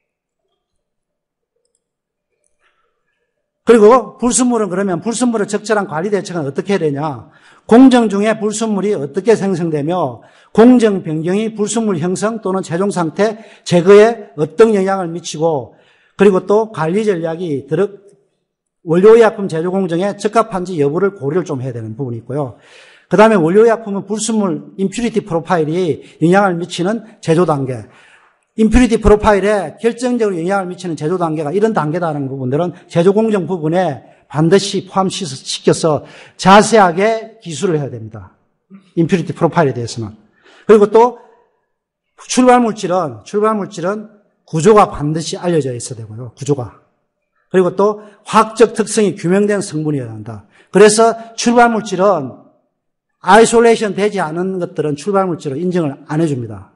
그리고 불순물은 그러면 불순물의 적절한 관리 대책은 어떻게 해야 되냐. 공정 중에 불순물이 어떻게 생성되며 공정 변경이 불순물 형성 또는 최종 상태 제거에 어떤 영향을 미치고 그리고 또 관리 전략이 들어 원료의약품 제조 공정에 적합한지 여부를 고려를 좀 해야 되는 부분이 있고요. 그 다음에 원료의약품은 불순물 임퓨리티 프로파일이 영향을 미치는 제조 단계. 임퓨리티 프로파일에 결정적으로 영향을 미치는 제조 단계가 이런 단계다라는 부분들은 제조 공정 부분에 반드시 포함시켜서 자세하게 기술을 해야 됩니다. 임퓨리티 프로파일에 대해서는. 그리고 또 출발물질은, 출발물질은 구조가 반드시 알려져 있어야 되고요. 구조가. 그리고 또 화학적 특성이 규명된 성분이어야 한다. 그래서 출발물질은 아이솔레이션 되지 않은 것들은 출발물질로 인정을 안 해줍니다.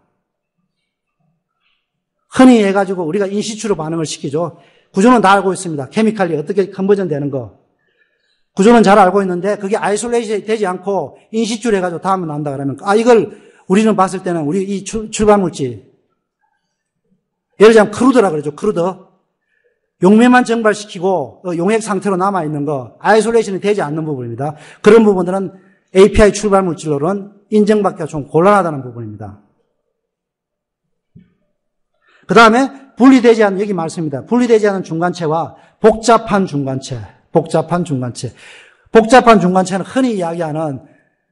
흔히 해가지고 우리가 인시추로 반응을 시키죠. 구조는 다 알고 있습니다. 케미칼이 어떻게 컨버전 되는 거. 구조는 잘 알고 있는데 그게 아이솔레이션이 되지 않고 인시추를 해가지고 다음에 난다 그러면 아 이걸 우리는 봤을 때는 우리 이 출, 출발물질 예를 들자면 크루드라 그러죠. 크루드. 용매만 증발시키고 용액 상태로 남아있는 거 아이솔레이션이 되지 않는 부분입니다. 그런 부분들은 에이피아이 출발물질로는 인정받기가 좀 곤란하다는 부분입니다. 그 다음에 분리되지 않는 여기 말씀입니다. 분리되지 않은 중간체와 복잡한 중간체 복잡한 중간체 복잡한 중간체는 흔히 이야기하는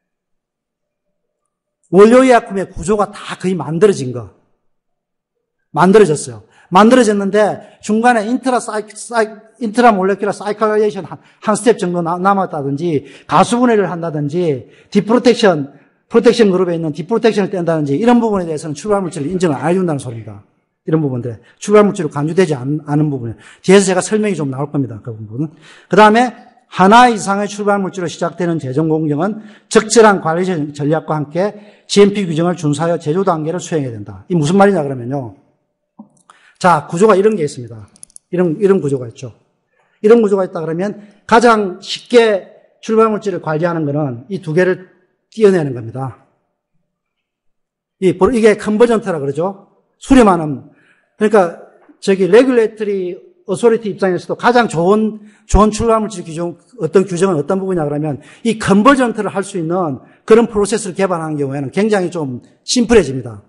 원료의약품의 구조가 다 거의 만들어진 거 만들어졌어요. 만들어졌는데 중간에 인트라 사이, 사이, 인트라 몰레큘러 사이클레이션 한, 한 스텝 정도 나, 남았다든지 가수분해를 한다든지 디프로텍션 프로텍션 그룹에 있는 디프로텍션을 뗀다든지 이런 부분에 대해서는 출발물질을 인정을 안 해준다는 소리입니다. 이런 부분들 출발물질로 간주되지 않, 않은 부분 뒤에서 제가 설명이 좀 나올 겁니다. 그 부분은. 그 다음에 하나 이상의 출발물질로 시작되는 제조 공정은 적절한 관리 전략과 함께 지엠피 규정을 준수하여 제조 단계를 수행해야 된다. 이 무슨 말이냐 그러면요. 자, 구조가 이런 게 있습니다. 이런, 이런 구조가 있죠. 이런 구조가 있다 그러면 가장 쉽게 출발물질을 관리하는 거는 이 두 개를 띄어내는 겁니다. 이, 이게 컨버전트라 그러죠. 수렴하는. 그러니까 저기 레귤레이터리 어소리티 입장에서도 가장 좋은, 좋은 출발물질 규정, 어떤 규정은 어떤 부분이냐 그러면 이 컨버전트를 할 수 있는 그런 프로세스를 개발하는 경우에는 굉장히 좀 심플해집니다.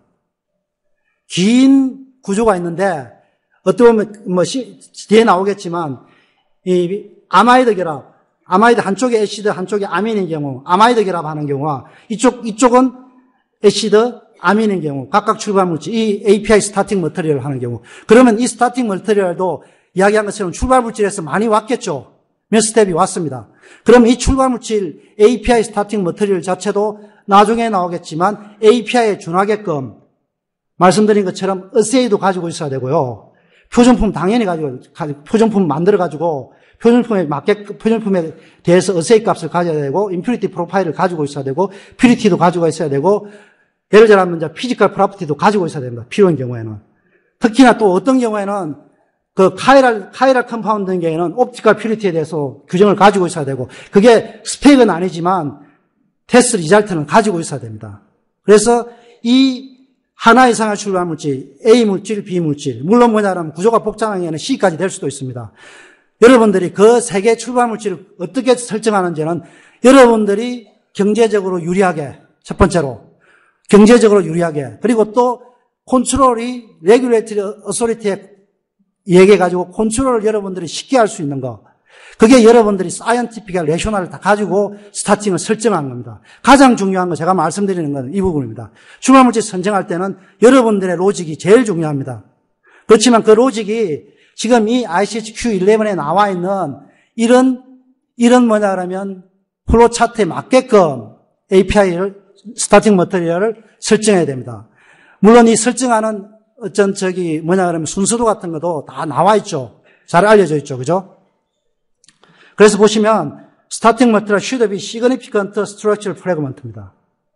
긴 구조가 있는데 어떻게 보면 뭐 시, 뒤에 나오겠지만 이 아마이드 결합, 아마이드 한쪽에 애시드 한쪽에 아민인 경우 아마이드 결합하는 경우와 이쪽 이쪽은 애시드 아민인 경우 각각 출발물질 이 에이피아이 스타팅 머터리얼을 하는 경우 그러면 이 스타팅 머터리얼도 이야기한 것처럼 출발물질에서 많이 왔겠죠. 몇 스텝이 왔습니다. 그럼 이 출발물질 에이피아이 스타팅 머터리얼 자체도 나중에 나오겠지만 에이피아이에 준하게끔 말씀드린 것처럼 어세이도 가지고 있어야 되고요. 표준품 당연히 가지고, 표준품 만들어가지고, 표준품에 맞게, 표준품에 대해서 어세이 값을 가져야 되고, 임퓨리티 프로파일을 가지고 있어야 되고, 퓨리티도 가지고 있어야 되고, 예를 들면 이제 피지컬 프로퍼티도 가지고 있어야 됩니다. 필요한 경우에는. 특히나 또 어떤 경우에는 그 카이랄, 카이랄 컴파운드인 경우에는 옵티컬 퓨리티에 대해서 규정을 가지고 있어야 되고, 그게 스펙은 아니지만, 테스트 리잘트는 가지고 있어야 됩니다. 그래서 이 하나 이상의 출발물질, A 물질, B 물질. 물론 뭐냐면 구조가 복잡한 경우에는 C까지 될 수도 있습니다. 여러분들이 그 세 개의 출발물질을 어떻게 설정하는지는 여러분들이 경제적으로 유리하게, 첫 번째로, 경제적으로 유리하게, 그리고 또 컨트롤이, 레귤레이터리 어소리티에 얘기해가지고 컨트롤을 여러분들이 쉽게 할 수 있는 거. 그게 여러분들이 사이언티픽한 레셔널을 다 가지고 스타팅을 설정한 겁니다. 가장 중요한 거 제가 말씀드리는 건 이 부분입니다. 출발물질 선정할 때는 여러분들의 로직이 제일 중요합니다. 그렇지만 그 로직이 지금 이 아이씨에이치큐 십일에 나와 있는 이런, 이런 뭐냐 그러면 플로 차트에 맞게끔 에이피아이를, 스타팅 머터리얼을 설정해야 됩니다. 물론 이 설정하는 어쩐 저기 뭐냐 그러면 순서도 같은 것도 다 나와 있죠. 잘 알려져 있죠. 그죠? 그래서 보시면 starting material should be significant structural fragment입니다.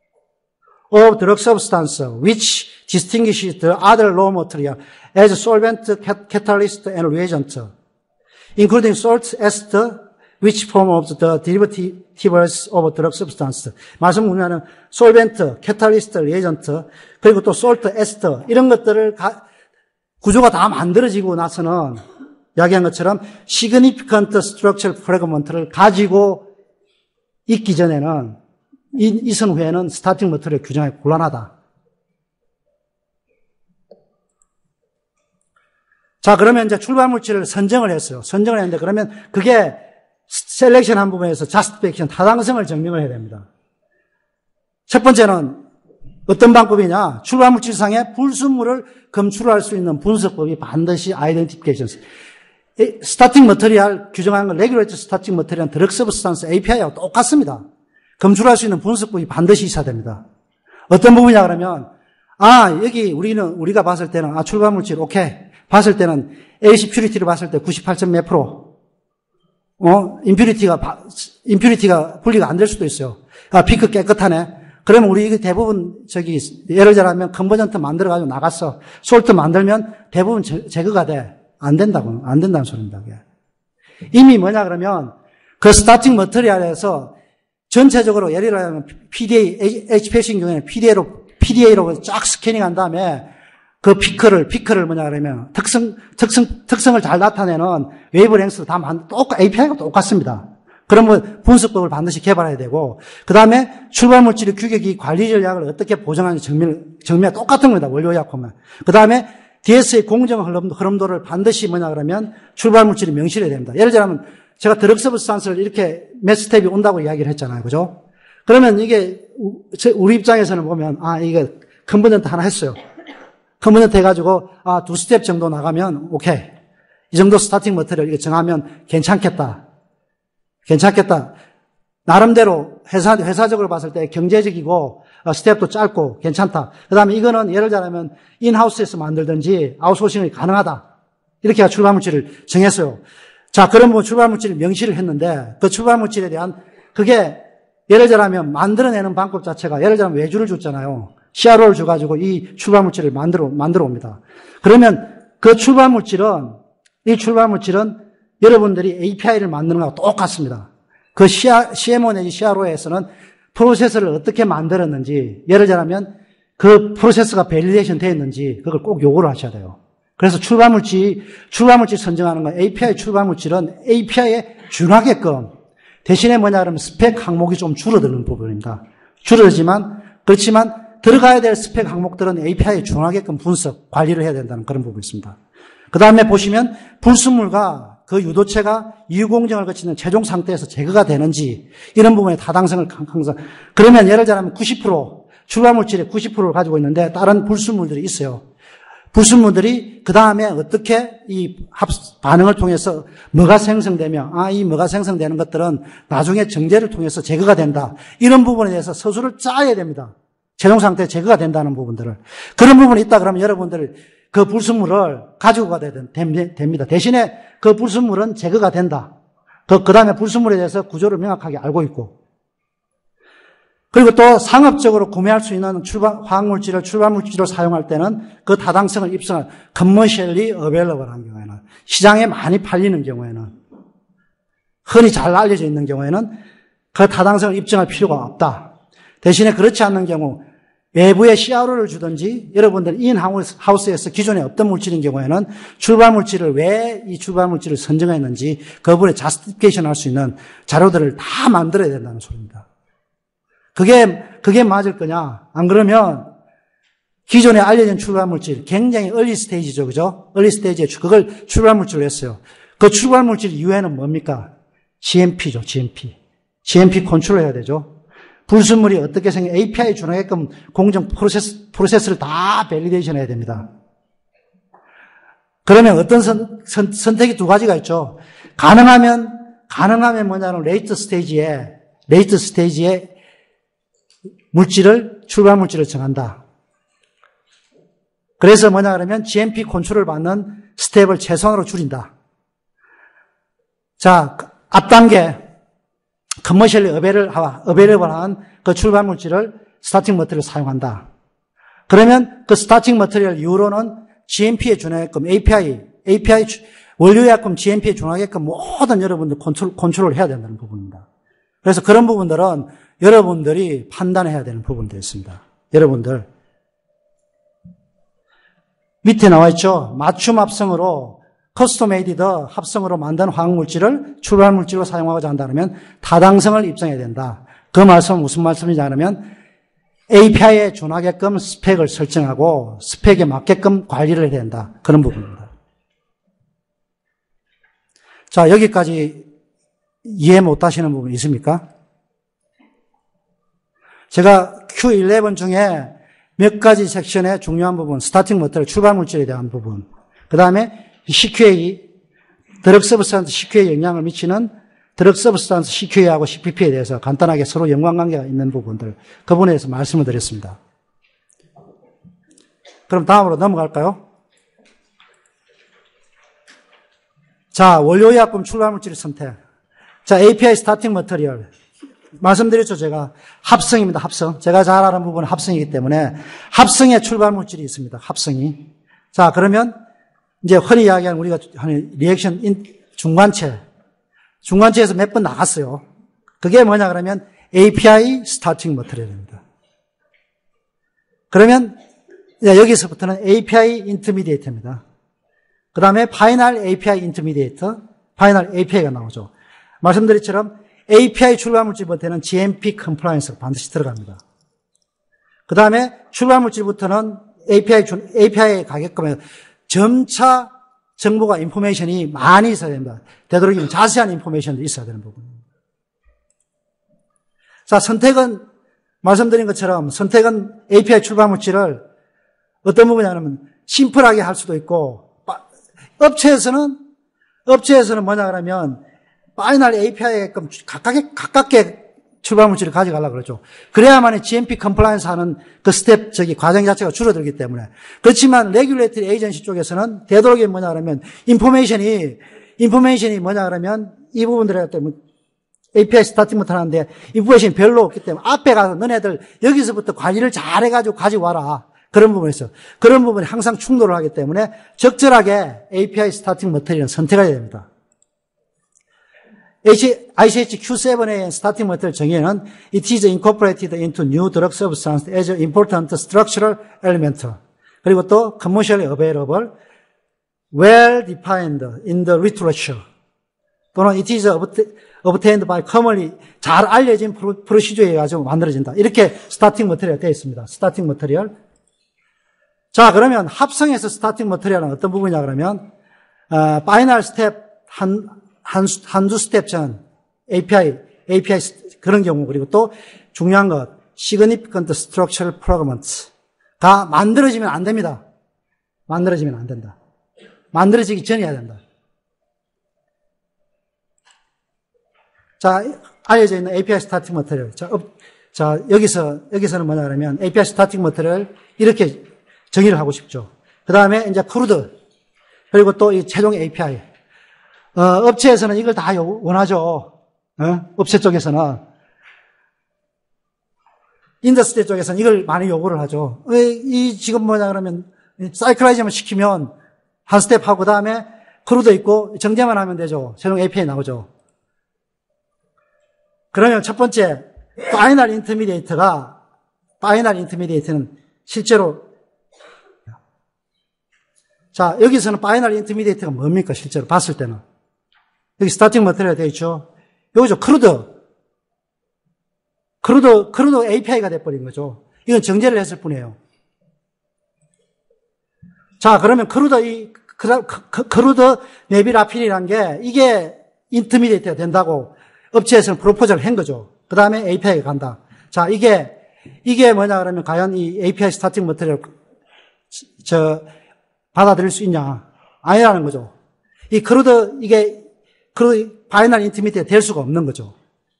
of drug substance which distinguishes the other raw material as solvent, catalyst, and reagent, including salt, ester, which form of the derivatives of drug substance. 말씀 보면은 solvent, catalyst, reagent, 그리고 또 salt, ester 이런 것들을 가, 구조가 다 만들어지고 나서는 이야기한 것처럼 significant structural fragment를 가지고 있기 전에는 이, 이선 후에는 스타팅 머터리얼 규정이 곤란하다. 자, 그러면 이제 출발물질을 선정을 했어요. 선정을 했는데 그러면 그게 셀렉션 한 부분에서 자스티피케이션 타당성을 증명을 해야 됩니다. 첫 번째는 어떤 방법이냐? 출발물질상의 불순물을 검출할 수 있는 분석법이 반드시 아이덴티피케이션. 스타팅 머터리얼 규정하는 건 레귤레이터 스타팅 머터리얼 드럭 서브스탄스 에이피아이하고 똑같습니다. 검출할 수 있는 분석법이 반드시 있어야 됩니다. 어떤 부분이냐 그러면 아 여기 우리는 우리가 봤을 때는 아 출발물질 오케이 봤을 때는 에이씨 퓨리티를 봤을 때 구십팔 점 몇 프로 어 임퓨리티가 임퓨리티가 분리가 안 될 수도 있어요. 아 피크 깨끗하네. 그러면 우리 대부분 저기 예를 들자면 컨버전트 만들어 가지고 나갔어. 솔트 만들면 대부분 제거가 돼. 안 된다고 안 된다는 소리입니다. 그게. 이미 뭐냐 그러면 그 스타팅 머터리얼에서 전체적으로 예를 들면 피디에이, 에이치피에스인 경우에는 피디에이로, 피디에이로 쫙 스캐닝한 다음에 그 피크를, 피크를 뭐냐 그러면 특성, 특성, 특성을 잘 나타내는 웨이브랭스로 다 만, 똑같, 에이피아이가 똑같습니다. 그러면 분석법을 반드시 개발해야 되고, 그 다음에 출발물질의 규격이 관리 전략을 어떻게 보정하는지 정밀, 정밀 똑같은 겁니다. 원료의약품은. 그 다음에 디에스의 공정 흐름도, 흐름도를 반드시 뭐냐 그러면 출발물질이 명시해야 됩니다. 예를 들면 제가 드럭 서브스탄스를 이렇게 몇 스텝이 온다고 이야기를 했잖아요. 그죠? 그러면 이게 우리 입장에서는 보면 아, 이게 컨버전트 하나 했어요. 컨버전트 해가지고 아, 두 스텝 정도 나가면 오케이. 이 정도 스타팅 머터리얼 이거 정하면 괜찮겠다. 괜찮겠다. 나름대로 회사, 회사적으로 봤을 때 경제적이고 스텝도 짧고 괜찮다. 그 다음에 이거는 예를 들자면 인하우스에서 만들든지 아웃소싱이 가능하다. 이렇게 출발물질을 정했어요. 자, 그럼 뭐 출발물질을 명시를 했는데 그 출발물질에 대한 그게 예를 들자면 만들어내는 방법 자체가 예를 들자면 외주를 줬잖아요. 씨알오를 줘가지고 이 출발물질을 만들어, 만들어 옵니다. 그러면 그 출발물질은 이 출발물질은 여러분들이 에이피아이를 만드는 거하고 똑같습니다. 그 씨엠오 내지 씨알오에서는 프로세서를 어떻게 만들었는지, 예를 들자면 그 프로세서가 밸리데이션 되어 있는지 그걸 꼭 요구를 하셔야 돼요. 그래서 출발물질, 출발물질 선정하는 건 에이피아이 출발물질은 에이피아이에 준하게끔 대신에 뭐냐 그러면 스펙 항목이 좀 줄어드는 부분입니다. 줄어들지만, 그렇지만 들어가야 될 스펙 항목들은 에이피아이에 준하게끔 분석, 관리를 해야 된다는 그런 부분이 있습니다. 그 다음에 보시면 불순물과 그 유도체가 이유공정을 거치는 최종 상태에서 제거가 되는지 이런 부분에 타당성을 항상 그러면 예를 들자면 구십 퍼센트 출발물질의 구십 퍼센트를 가지고 있는데 다른 불순물들이 있어요. 불순물들이 그 다음에 어떻게 이 합, 반응을 통해서 뭐가 생성되며 아, 이 뭐가 생성되는 것들은 나중에 정제를 통해서 제거가 된다. 이런 부분에 대해서 서술을 짜야 됩니다. 최종 상태에 제거가 된다는 부분들을. 그런 부분이 있다 그러면 여러분들 그 불순물을 가지고 가야 됩니다. 대신에 그 불순물은 제거가 된다. 그, 그 다음에 불순물에 대해서 구조를 명확하게 알고 있고. 그리고 또 상업적으로 구매할 수 있는 출발, 화학물질을 출발물질로 사용할 때는 그 타당성을 입증할 commercially available 한 경우에는, 시장에 많이 팔리는 경우에는, 흔히 잘 알려져 있는 경우에는 그 타당성을 입증할 필요가 없다. 대신에 그렇지 않는 경우, 외부에 씨알오를 주든지 여러분들 인하우스에서 기존에 없던 물질인 경우에는 출발물질을 왜 이 출발물질을 선정했는지 그 부분에 자스티피케이션 할 수 있는 자료들을 다 만들어야 된다는 소리입니다. 그게 그게 맞을 거냐? 안 그러면 기존에 알려진 출발물질 굉장히 얼리 스테이지죠. 그죠? 얼리 스테이지에 그걸 출발물질로 했어요. 그 출발물질 이후에는 뭡니까? 지엠피죠. 지엠피. 지엠피 컨트롤 해야 되죠. 불순물이 어떻게 생겨, 에이피아이 준하게끔 공정 프로세스, 프로세스를 다 밸리데이션 해야 됩니다. 그러면 어떤 선, 선, 선택이 두 가지가 있죠. 가능하면, 가능하면 뭐냐면 레이트 스테이지에, 레이트 스테이지에 물질을, 출발 물질을 정한다. 그래서 뭐냐 그러면 지엠피 컨트롤을 받는 스텝을 최소한으로 줄인다. 자, 앞 단계, 커머셜리 어베이러블한 그 출발 물질을 스타팅 머터리얼을 사용한다. 그러면 그 스타팅 머터리얼 이후로는 지엠피에 준하게끔 에이피아이, 에이피아이 원료약품 지엠피에 준하게끔 모든 여러분들 컨트롤, 컨트롤을 해야 된다는 부분입니다. 그래서 그런 부분들은 여러분들이 판단해야 되는 부분들이 있습니다. 여러분들 밑에 나와 있죠. 맞춤 합성으로 커스텀메이드 합성으로 만든 화학물질을 출발물질로 사용하고자 한다면 타당성을 입증해야 된다. 그 말씀은 무슨 말씀이냐 하면 에이피아이에 준하게끔 스펙을 설정하고 스펙에 맞게끔 관리를 해야 된다. 그런 부분입니다. 자, 여기까지 이해 못 하시는 부분 있습니까? 제가 큐 십일 중에 몇 가지 섹션의 중요한 부분, 스타팅 머터리얼 출발물질에 대한 부분, 그 다음에 씨큐에이, 드럭 서브스탄스 씨큐에이 영향을 미치는 드럭 서브스탄스 씨큐에이하고 씨피피에 대해서 간단하게 서로 연관관계가 있는 부분들, 그 부분에 대해서 말씀을 드렸습니다. 그럼 다음으로 넘어갈까요? 자, 원료의약품 출발물질 선택. 자, 에이피아이 스타팅 머터리얼. 말씀드렸죠, 제가. 합성입니다, 합성. 제가 잘 아는 부분은 합성이기 때문에 합성의 출발물질이 있습니다, 합성이. 자, 그러면 이제 흔히 이야기하는 우리가 하는 리액션 인, 중간체. 중간지에서 몇 번 나갔어요. 그게 뭐냐 그러면 에이피아이 스타팅 머티리얼입니다. 그러면 여기서부터는 에이피아이 인터미디에이트입니다. 그 다음에 파이널 에이피아이 인터미디에이트, 파이널 에이피아이가 나오죠. 말씀드린 것처럼 에이피아이 출발물질부터는 지엠피 컴플라이언스가 반드시 들어갑니다. 그 다음에 출발물질부터는 에이피아이, 에이피아이에 가게끔 점차 정보가, 인포메이션이 많이 있어야 됩니다. 되도록이면 자세한 인포메이션도 있어야 되는 부분입니다. 자, 선택은, 말씀드린 것처럼 선택은 에이피아이 출발물질을 어떤 부분이냐면 심플하게 할 수도 있고, 업체에서는, 업체에서는 뭐냐 그러면 파이널 에이피아이에끔 가깝게, 가깝게 출발물질을 가져가려고 그러죠. 그래야만이 지엠피 컴플라이언스 하는 그 스텝, 저기 과정 자체가 줄어들기 때문에. 그렇지만 레귤레이터리 에이전시 쪽에서는 되도록이면 뭐냐 그러면 인포메이션이, 인포메이션이 뭐냐 그러면 이 부분들에 때문에 에이피아이 스타팅부터 하는데 인포메이션이 별로 없기 때문에 앞에 가서 너네들 여기서부터 관리를 잘 해가지고 가지고 와라. 그런 부분에서. 그런 부분이 항상 충돌을 하기 때문에 적절하게 에이피아이 스타팅 머티리얼을 선택해야 됩니다. 아이씨에이치 큐 세븐의 스타팅 머티리얼 정의는 It is incorporated into new drug substance as an important structural element. 그리고 또 commercially available, well defined in the literature. 또는 It is obtained by commonly 잘 알려진 프로시저에 가지고 만들어진다. 이렇게 스타팅 머티리얼이 되어 있습니다. 스타팅 머티리얼. 자, 그러면 합성에서 스타팅 머티리얼은 어떤 부분이냐 그러면 어, 파이널 스텝 한, 한, 한두 스텝 전 에이피아이, 에이피아이 그런 경우 그리고 또 중요한 것 significant structural fragments가 만들어지면 안 됩니다. 만들어지면 안 된다. 만들어지기 전에 해야 된다. 자, 알려져 있는 에이피아이 스타팅 머티리얼. 자, 업, 자, 여기서, 여기서는 뭐냐 그러면 에이피아이 스타팅 머티리얼 이렇게 정의를 하고 싶죠. 그 다음에 이제 크루드. 그리고 또 이 최종 에이피아이. 어, 업체에서는 이걸 다 원하죠. 어? 업체 쪽에서는. 인더스트리 쪽에서는 이걸 많이 요구를 하죠. 이, 지금 뭐냐 그러면, 사이클라이즈만 시키면 한 스텝 하고, 그 다음에 크루드 있고, 정제만 하면 되죠. 최종 에이피아이 나오죠. 그러면 첫 번째, 파이널 인터미디에이터가, 파이널 인터미디에이터는 실제로 자, 여기서는 파이널 인터미디에이트가 뭡니까, 실제로 봤을 때는? 여기 스타팅 머티리얼이 되어 있죠? 여기죠, 크루드. 크루드, 크루드 에이피아이가 돼버린 거죠. 이건 정제를 했을 뿐이에요. 자, 그러면 크루드, 이, 크루드 네비라필이라는 게, 이게 인터미디에이트가 된다고 업체에서는 프로포즈를 한 거죠. 그 다음에 에이피아이가 간다. 자, 이게, 이게 뭐냐, 그러면 과연 이 에이피아이 스타팅 머티리얼, 저, 받아들일 수 있냐? 아니라는 거죠. 이 크루드, 이게, 크루드, 파이널 인터미디에이트 될 수가 없는 거죠.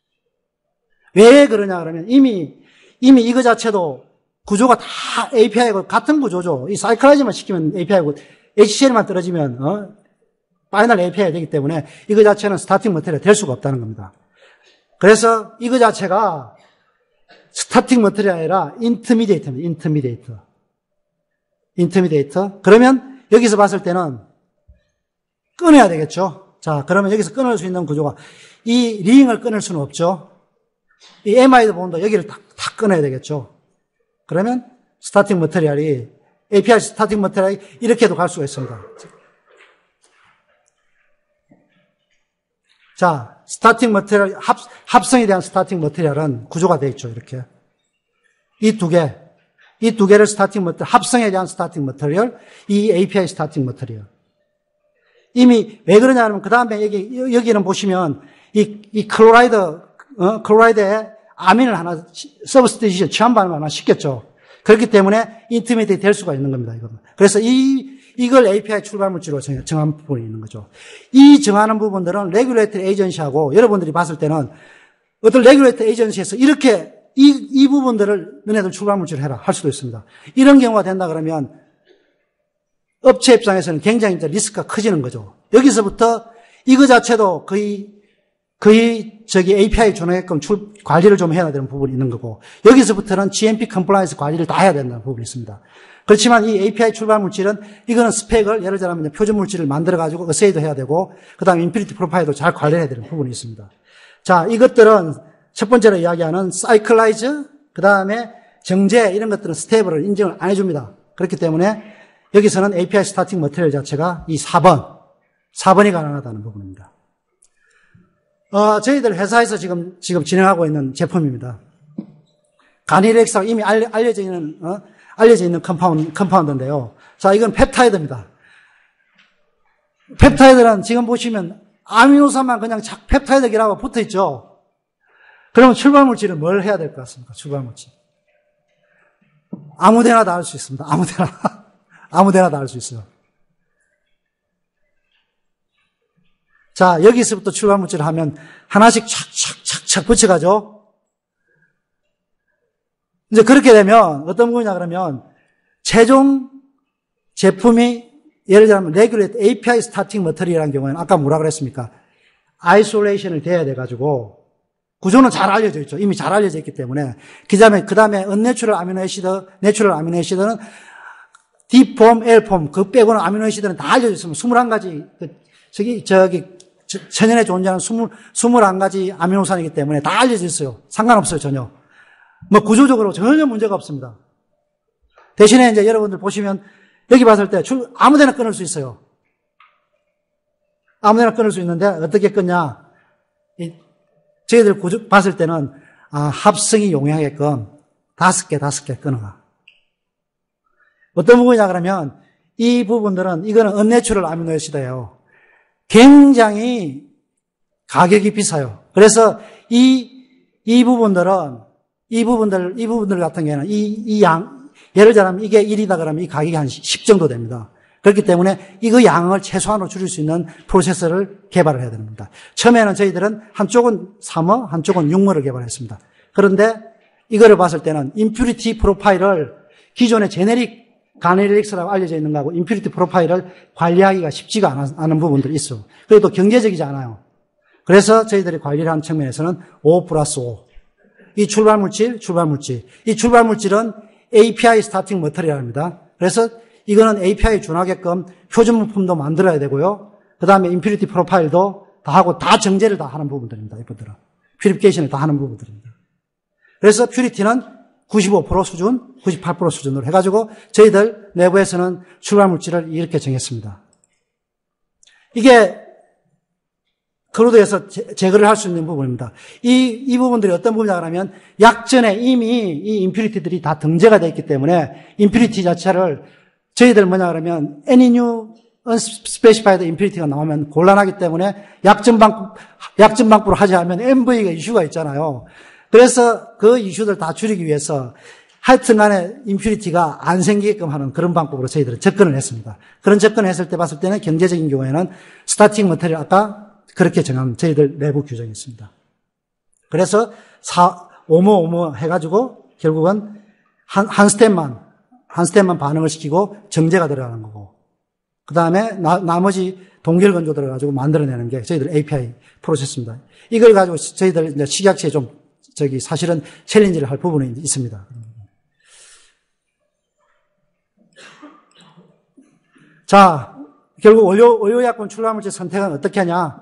왜 그러냐, 그러면 이미, 이미 이거 자체도 구조가 다 에이피아이고 같은 구조죠. 이 사이클라이즈만 시키면 에이피아이고, 에이치씨엘만 떨어지면, 어, 파이널 에이피아이 되기 때문에 이거 자체는 스타팅 머티리얼 될 수가 없다는 겁니다. 그래서 이거 자체가 스타팅 머티리얼이 아니라 인터미디에이트입니다. 인터미디에이트. 인터미디에이터. 그러면 여기서 봤을 때는 끊어야 되겠죠. 자, 그러면 여기서 끊을 수 있는 구조가 이 링을 끊을 수는 없죠. 이 엠아이도 본다. 여기를 다, 다 끊어야 되겠죠. 그러면 스타팅 머티리얼이 에이피아이 스타팅 머티리얼이 이렇게도 갈 수가 있습니다. 자, 스타팅 머티리얼 합, 합성에 대한 스타팅 머티리얼은 구조가 되어 있죠. 이렇게 이 두 개. 이 두 개를 스타팅 머티리얼, 합성에 대한 스타팅 머티리얼, 이 에이피아이 스타팅 머티리얼. 이미 왜 그러냐면 그 다음에 여기 여기는 보시면 이, 이 클로라이드, 어, 클로라이드에 아민을 하나 서브스티튜션 취한반을 하나 시켰죠. 그렇기 때문에 인터미디에이트 될 수가 있는 겁니다. 이거. 그래서 이 이걸 에이피아이 출발물질로 정, 정한 부분이 있는 거죠. 이 정하는 부분들은 레귤레이터리 에이전시하고 여러분들이 봤을 때는 어떤 레귤레이터리 에이전시에서 이렇게 이, 이 부분들을 너네들 출발물질을 해라 할 수도 있습니다. 이런 경우가 된다 그러면 업체 입장에서는 굉장히 이제 리스크가 커지는 거죠. 여기서부터 이거 자체도 거의 거의 저기 에이피아이 준하게끔 출, 관리를 좀 해야 되는 부분이 있는 거고, 여기서부터는 지엠피 컴플라이언스 관리를 다 해야 된다는 부분이 있습니다. 그렇지만 이 에이피아이 출발 물질은, 이거는 스펙을, 예를 들자면 표준 물질을 만들어가지고 어세이도 해야 되고, 그 다음에 인피니티 프로파일도 잘 관리해야 되는 부분이 있습니다. 자, 이것들은 첫 번째로 이야기하는 사이클라이즈, 그 다음에 정제, 이런 것들은 스테이블을 인정을 안 해줍니다. 그렇기 때문에 여기서는 에이피아이 스타팅 머티리얼 자체가 이 사 번, 사 번이 가능하다는 부분입니다. 어, 저희들 회사에서 지금, 지금 진행하고 있는 제품입니다. 가니렉스가 이미 알, 알려져 있는, 어, 알려져 있는 컴파운드, 컴파운드인데요. 자, 이건 펩타이드입니다. 펩타이드는 지금 보시면 아미노산만 그냥 착 펩타이드라고 붙어 있죠. 그러면 출발 물질은 뭘 해야 될 것 같습니까? 출발 물질. 아무 데나 다 할 수 있습니다. 아무 데나. 아무 데나 다 할 수 있어요. 자, 여기서부터 출발 물질을 하면 하나씩 착착착착 붙여가죠. 이제 그렇게 되면 어떤 부분이냐 그러면 최종 제품이 예를 들면 레귤레이트 에이피아이 스타팅 머터리얼이라는 경우에는 아까 뭐라 그랬습니까? 아이솔레이션을 돼야 돼가지고 구조는 잘 알려져 있죠. 이미 잘 알려져 있기 때문에. 그 다음에, 그 다음에 언내추럴 아미노애시드, 내추럴 아미노애시드는 D폼, L폼, 그 빼고는 아미노애시드는 다 알려져 있습니다. 이십일 가지, 그, 저기, 저기, 천연에 존재하는 이십, 이십일 가지 아미노산이기 때문에 다 알려져 있어요. 상관없어요, 전혀. 뭐 구조적으로 전혀 문제가 없습니다. 대신에 이제 여러분들 보시면 여기 봤을 때 줄, 아무 데나 끊을 수 있어요. 아무 데나 끊을 수 있는데 어떻게 끊냐. 이, 저희들 구조, 봤을 때는 아, 합성이 용이하게끔 다섯 개, 다섯 개 끊어가. 어떤 부분이냐 그러면 이 부분들은 이거는 언내추럴 아미노애시드예요. 굉장히 가격이 비싸요. 그래서 이, 이 부분들은, 이 부분들, 이 부분들 같은 경우에는 이, 이 양, 예를 들자면 이게 일이다 그러면 이 가격이 한 십 정도 됩니다. 그렇기 때문에 이거 양을 최소한으로 줄일 수 있는 프로세서를 개발을 해야 됩니다. 처음에는 저희들은 한쪽은 삼 호, 한쪽은 육 호를 개발했습니다. 그런데 이거를 봤을 때는 임퓨리티 프로파일을 기존의 제네릭 가네릭스라고 알려져 있는 거하고 임퓨리티 프로파일을 관리하기가 쉽지가 않은 부분들이 있어. 그래도 경제적이지 않아요. 그래서 저희들이 관리를 하는 측면에서는 오 플러스 오. 이 출발물질, 출발물질. 이 출발물질은 에이피아이 스타팅 머터리얼입니다. 그래서 이거는 에이피아이 준하게끔 표준 부품도 만들어야 되고요. 그 다음에 인피니티 프로파일도 다 하고 다 정제를 다 하는 부분들입니다. 이분들은. 퓨리피케이션을 다 하는 부분들입니다. 그래서 퓨리티는 구십오 퍼센트 수준, 구십팔 퍼센트 수준으로 해가지고 저희들 내부에서는 출발물질을 이렇게 정했습니다. 이게 크루드에서 제거를 할 수 있는 부분입니다. 이, 이 부분들이 어떤 부분이냐 하면 약전에 이미 이 인퓨리티들이 다 등재가 되어 있기 때문에 인퓨리티 자체를 저희들 뭐냐 그러면 any new unspecified impurity가 나오면 곤란하기 때문에 약전방법, 약전방법으로 하지 않으면 엠브이가 이슈가 있잖아요. 그래서 그 이슈들 다 줄이기 위해서 하여튼 간에 인퓨리티가 안 생기게끔 하는 그런 방법으로 저희들은 접근을 했습니다. 그런 접근을 했을 때 봤을 때는 경제적인 경우에는 스타팅 머터리얼 아까 그렇게 정한 저희들 내부 규정이 있습니다. 그래서 사, 오모, 오모 해가지고 결국은 한, 한 스텝만, 한 스텝만 반응을 시키고 정제가 들어가는 거고. 그 다음에 나머지 동결 건조 들어가지고 만들어내는 게 저희들 에이피아이 프로세스입니다. 이걸 가지고 저희들 이제 식약처에 좀 저기 사실은 챌린지를 할 부분이 있습니다. 자, 결국 원료, 원료약품 출발물질 선택은 어떻게 하냐?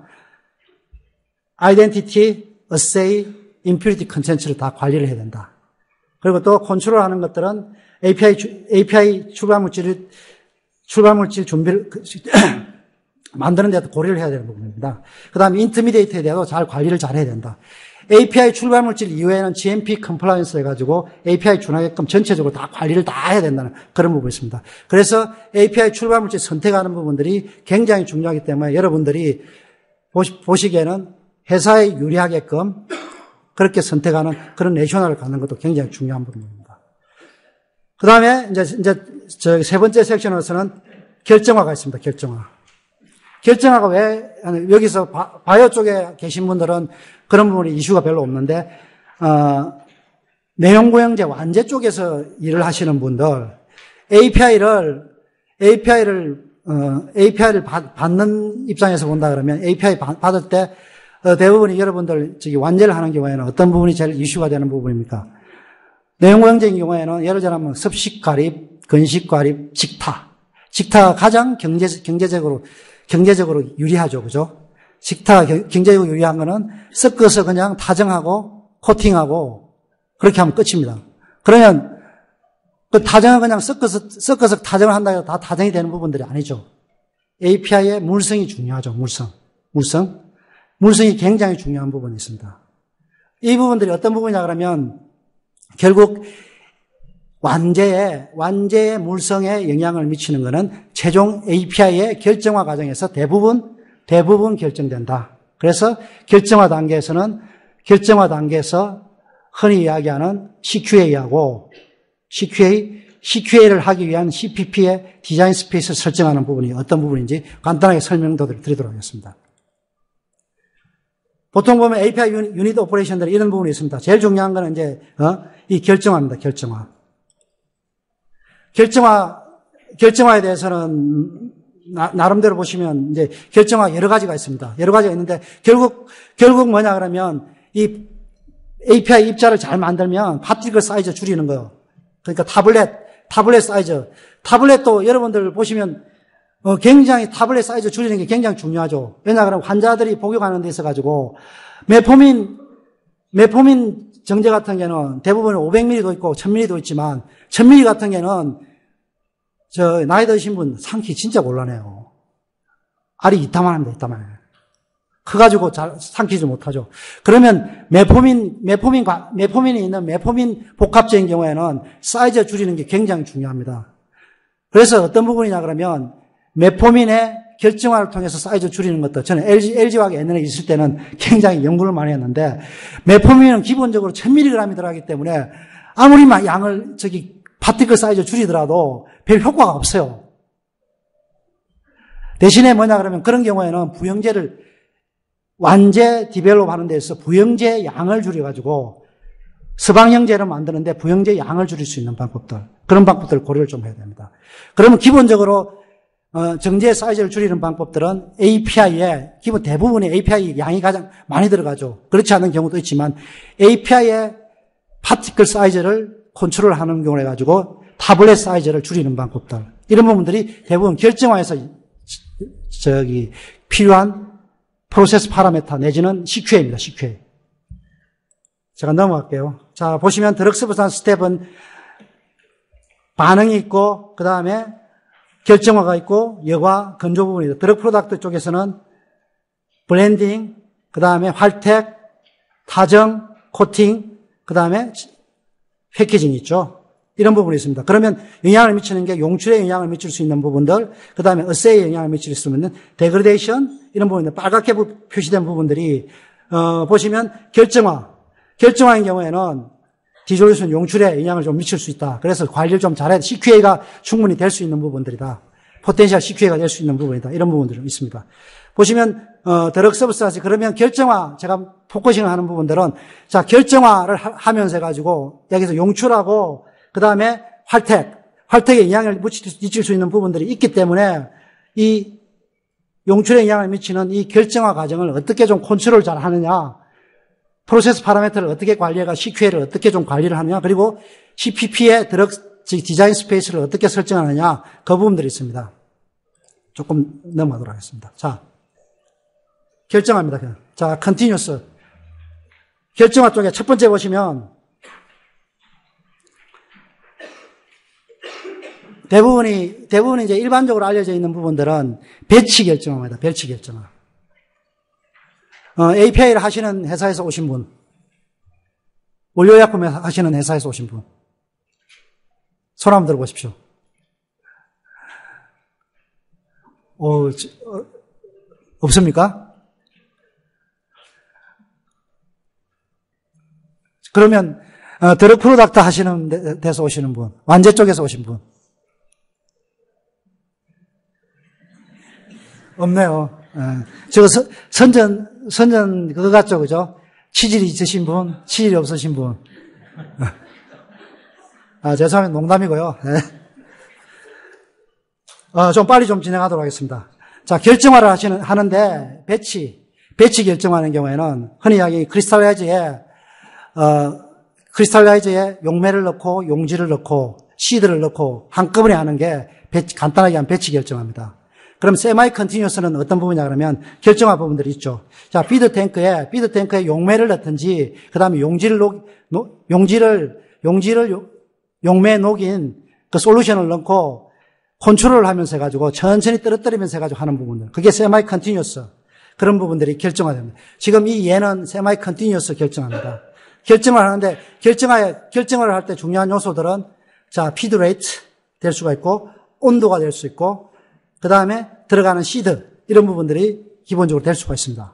아이덴티티, 어세이, 임퓨리티 컨텐츠를 다 관리를 해야 된다. 그리고 또 컨트롤하는 것들은 에이피아이, 에이피아이 출발물질을, 출발물질 준비를, 만드는 데도 고려를 해야 되는 부분입니다. 그 다음에 인터미디에이트에 대해서 잘 관리를 잘 해야 된다. 에이피아이 출발물질 이후에는 지엠피 컴플라이언스 해가지고 에이피아이 준하게끔 전체적으로 다 관리를 다 해야 된다는 그런 부분이 있습니다. 그래서 에이피아이 출발물질 선택하는 부분들이 굉장히 중요하기 때문에 여러분들이 보시, 보시기에는 회사에 유리하게끔 그렇게 선택하는 그런 내셔널을 갖는 것도 굉장히 중요한 부분입니다. 그 다음에 이제, 이제, 저 세 번째 섹션으로서는 결정화가 있습니다. 결정화. 결정화가 왜, 여기서 바, 바이오 쪽에 계신 분들은 그런 부분이 이슈가 별로 없는데, 어, 내용고형제 완제 쪽에서 일을 하시는 분들, 에이피아이를, 에이피아이를, 어, 에이피아이를 받, 받는 입장에서 본다 그러면 에이피아이 받, 받을 때, 어, 대부분이 여러분들 저기 완제를 하는 경우에는 어떤 부분이 제일 이슈가 되는 부분입니까? 내용고형적인 경우에는 예를 들면 습식 과립, 건식 과립, 직타. 직타가 가장 경제, 경제적으로, 경제적으로 유리하죠. 그죠? 직타가 경제적으로 유리한 거는 섞어서 그냥 타정하고 코팅하고 그렇게 하면 끝입니다. 그러면 그 타정을 그냥 섞어서, 섞어서 타정을 한다 해서 다 타정이 되는 부분들이 아니죠. 에이피아이의 물성이 중요하죠. 물성. 물성. 물성이 굉장히 중요한 부분이 있습니다. 이 부분들이 어떤 부분이냐 그러면 결국 완제에, 완제의 물성에 영향을 미치는 것은 최종 에이피아이의 결정화 과정에서 대부분, 대부분 결정된다. 그래서 결정화 단계에서는 결정화 단계에서 흔히 이야기하는 씨큐에이하고 씨큐에이, 씨큐에이를 하기 위한 씨피피의 디자인 스페이스를 설정하는 부분이 어떤 부분인지 간단하게 설명도 드리도록 하겠습니다. 보통 보면 에이피아이 유닛 오퍼레이션들이 이런 부분이 있습니다. 제일 중요한 거는 이제, 어, 이 결정화입니다. 결정화. 결정화, 결정화에 대해서는 나, 나름대로 보시면 이제 결정화 여러 가지가 있습니다. 여러 가지가 있는데 결국, 결국 뭐냐 그러면 이 에이피아이 입자를 잘 만들면 파티클 사이즈 줄이는 거예요. 그러니까 타블렛, 타블렛 사이즈. 타블렛도 여러분들 보시면 어, 굉장히 타블렛 사이즈 줄이는 게 굉장히 중요하죠. 왜냐 그러면 환자들이 복용하는 데 있어가지고 메포민, 메포민 정제 같은 경우는 대부분 오백 밀리리터도 있고 천 밀리리터도 있지만 천 밀리리터 같은 경우는 저 나이 드신 분 삼키 진짜 곤란해요. 알이 이따만합니다. 이따만해. 커가지고 잘 삼키지 못하죠. 그러면 메포민, 메포민, 메포민이 있는 메포민 복합제인 경우에는 사이즈 줄이는 게 굉장히 중요합니다. 그래서 어떤 부분이냐 그러면 메포민의 결정화를 통해서 사이즈 줄이는 것도 저는 엘지, 엘지화학 옛날에 있을 때는 굉장히 연구를 많이 했는데 메포민은 기본적으로 천 밀리그램이 들어가기 때문에 아무리 막 양을 저기 파티클 사이즈 줄이더라도 별 효과가 없어요. 대신에 뭐냐 그러면 그런 경우에는 부영제를 완제 디벨롭 하는 데서 부영제 양을 줄여가지고 서방형제를 만드는데 부영제 양을 줄일 수 있는 방법들, 그런 방법들을 고려를 좀 해야 됩니다. 그러면 기본적으로 어, 정제 사이즈를 줄이는 방법들은 에이피아이에 기본 대부분의 에이피아이 양이 가장 많이 들어가죠. 그렇지 않은 경우도 있지만 에이피아이의 파티클 사이즈를 컨트롤하는 경우를 해가지고 타블렛 사이즈를 줄이는 방법들, 이런 부분들이 대부분 결정화에서 저기 필요한 프로세스 파라메터 내지는 씨큐에이입니다. 씨큐에이. 제가 넘어갈게요. 자, 보시면 드럭 서브스탄스 스텝은 반응이 있고 그 다음에 결정화가 있고 여과, 건조 부분이다. 드럭 프로덕트 쪽에서는 블렌딩, 그 다음에 활택, 타정, 코팅, 그 다음에 패키징이 있죠. 이런 부분이 있습니다. 그러면 영향을 미치는 게 용출에 영향을 미칠 수 있는 부분들, 그 다음에 어세이에 영향을 미칠 수 있는 데그레이션, 이런 부분들, 빨갛게 표시된 부분들이 어, 보시면 결정화, 결정화인 경우에는 디졸루션 용출에 영향을 좀 미칠 수 있다. 그래서 관리를 좀 잘해야 돼. 씨큐에이가 충분히 될 수 있는 부분들이다. 포텐셜 씨큐에이가 될 수 있는 부분이다. 이런 부분들이 좀 있습니다. 보시면 어, 드럭 서브스탄스, 그러면 결정화, 제가 포커싱을 하는 부분들은 자, 결정화를 하, 하면서 해가지고 여기서 용출하고 그 다음에 활택, 활택에 영향을 미칠 수 있는 부분들이 있기 때문에 이 용출에 영향을 미치는 이 결정화 과정을 어떻게 좀 컨트롤 잘 하느냐, 프로세스 파라미터를 어떻게 관리해가 씨큐에이를 어떻게 좀 관리를 하느냐, 그리고 씨피피의 드럭 디자인 스페이스를 어떻게 설정하느냐, 그 부분들이 있습니다. 조금 넘어가도록 하겠습니다. 자, 결정화입니다. 그냥. 자, 컨티뉴스. 결정화 쪽에 첫 번째 보시면 대부분이, 대부분이 이제 일반적으로 알려져 있는 부분들은 배치 결정화입니다. 배치 결정화. 어, 에이피아이를 하시는 회사에서 오신 분, 원료약품 하시는 회사에서 오신 분, 손 한번 들어보십시오. 어, 어, 없습니까? 그러면 어, 드럭 프로덕트 하시는 데서 오시는 분, 완제 쪽에서 오신 분 없네요. 예. 저거 서, 선전 선전 그거 같죠, 그죠? 치질이 있으신 분, 치질이 없으신 분. 아, 죄송합니다. 농담이고요. 예. 어, 좀 빨리 좀 진행하도록 하겠습니다. 자, 결정화를 하시는, 하는데, 배치. 배치 결정하는 경우에는 흔히 이야기 크리스탈라이저에 어, 크리스탈라이저에 용매를 넣고 용지를 넣고 시드를 넣고 한꺼번에 하는 게 배치, 간단하게 하면 배치 결정합니다. 그럼 세마이 컨티뉴어스는 어떤 부분이냐 그러면 결정할 부분들이 있죠. 자, 피드 탱크에 피드 탱크에 용매를 넣든지 그다음에 용지를 녹, 노, 용지를 용지를 요, 용매에 녹인 그 솔루션을 넣고 컨트롤을 하면서 해가지고 천천히 떨어뜨리면서 해가지고 하는 부분들. 그게 세마이 컨티뉴어스. 그런 부분들이 결정화 됩니다. 지금 이 얘는 세마이 컨티뉴어스 결정합니다. 결정을 하는데 결정하에 결정을 할 때 중요한 요소들은 자, 피드 레이트 될 수가 있고 온도가 될 수 있고 그 다음에 들어가는 시드 이런 부분들이 기본적으로 될 수가 있습니다.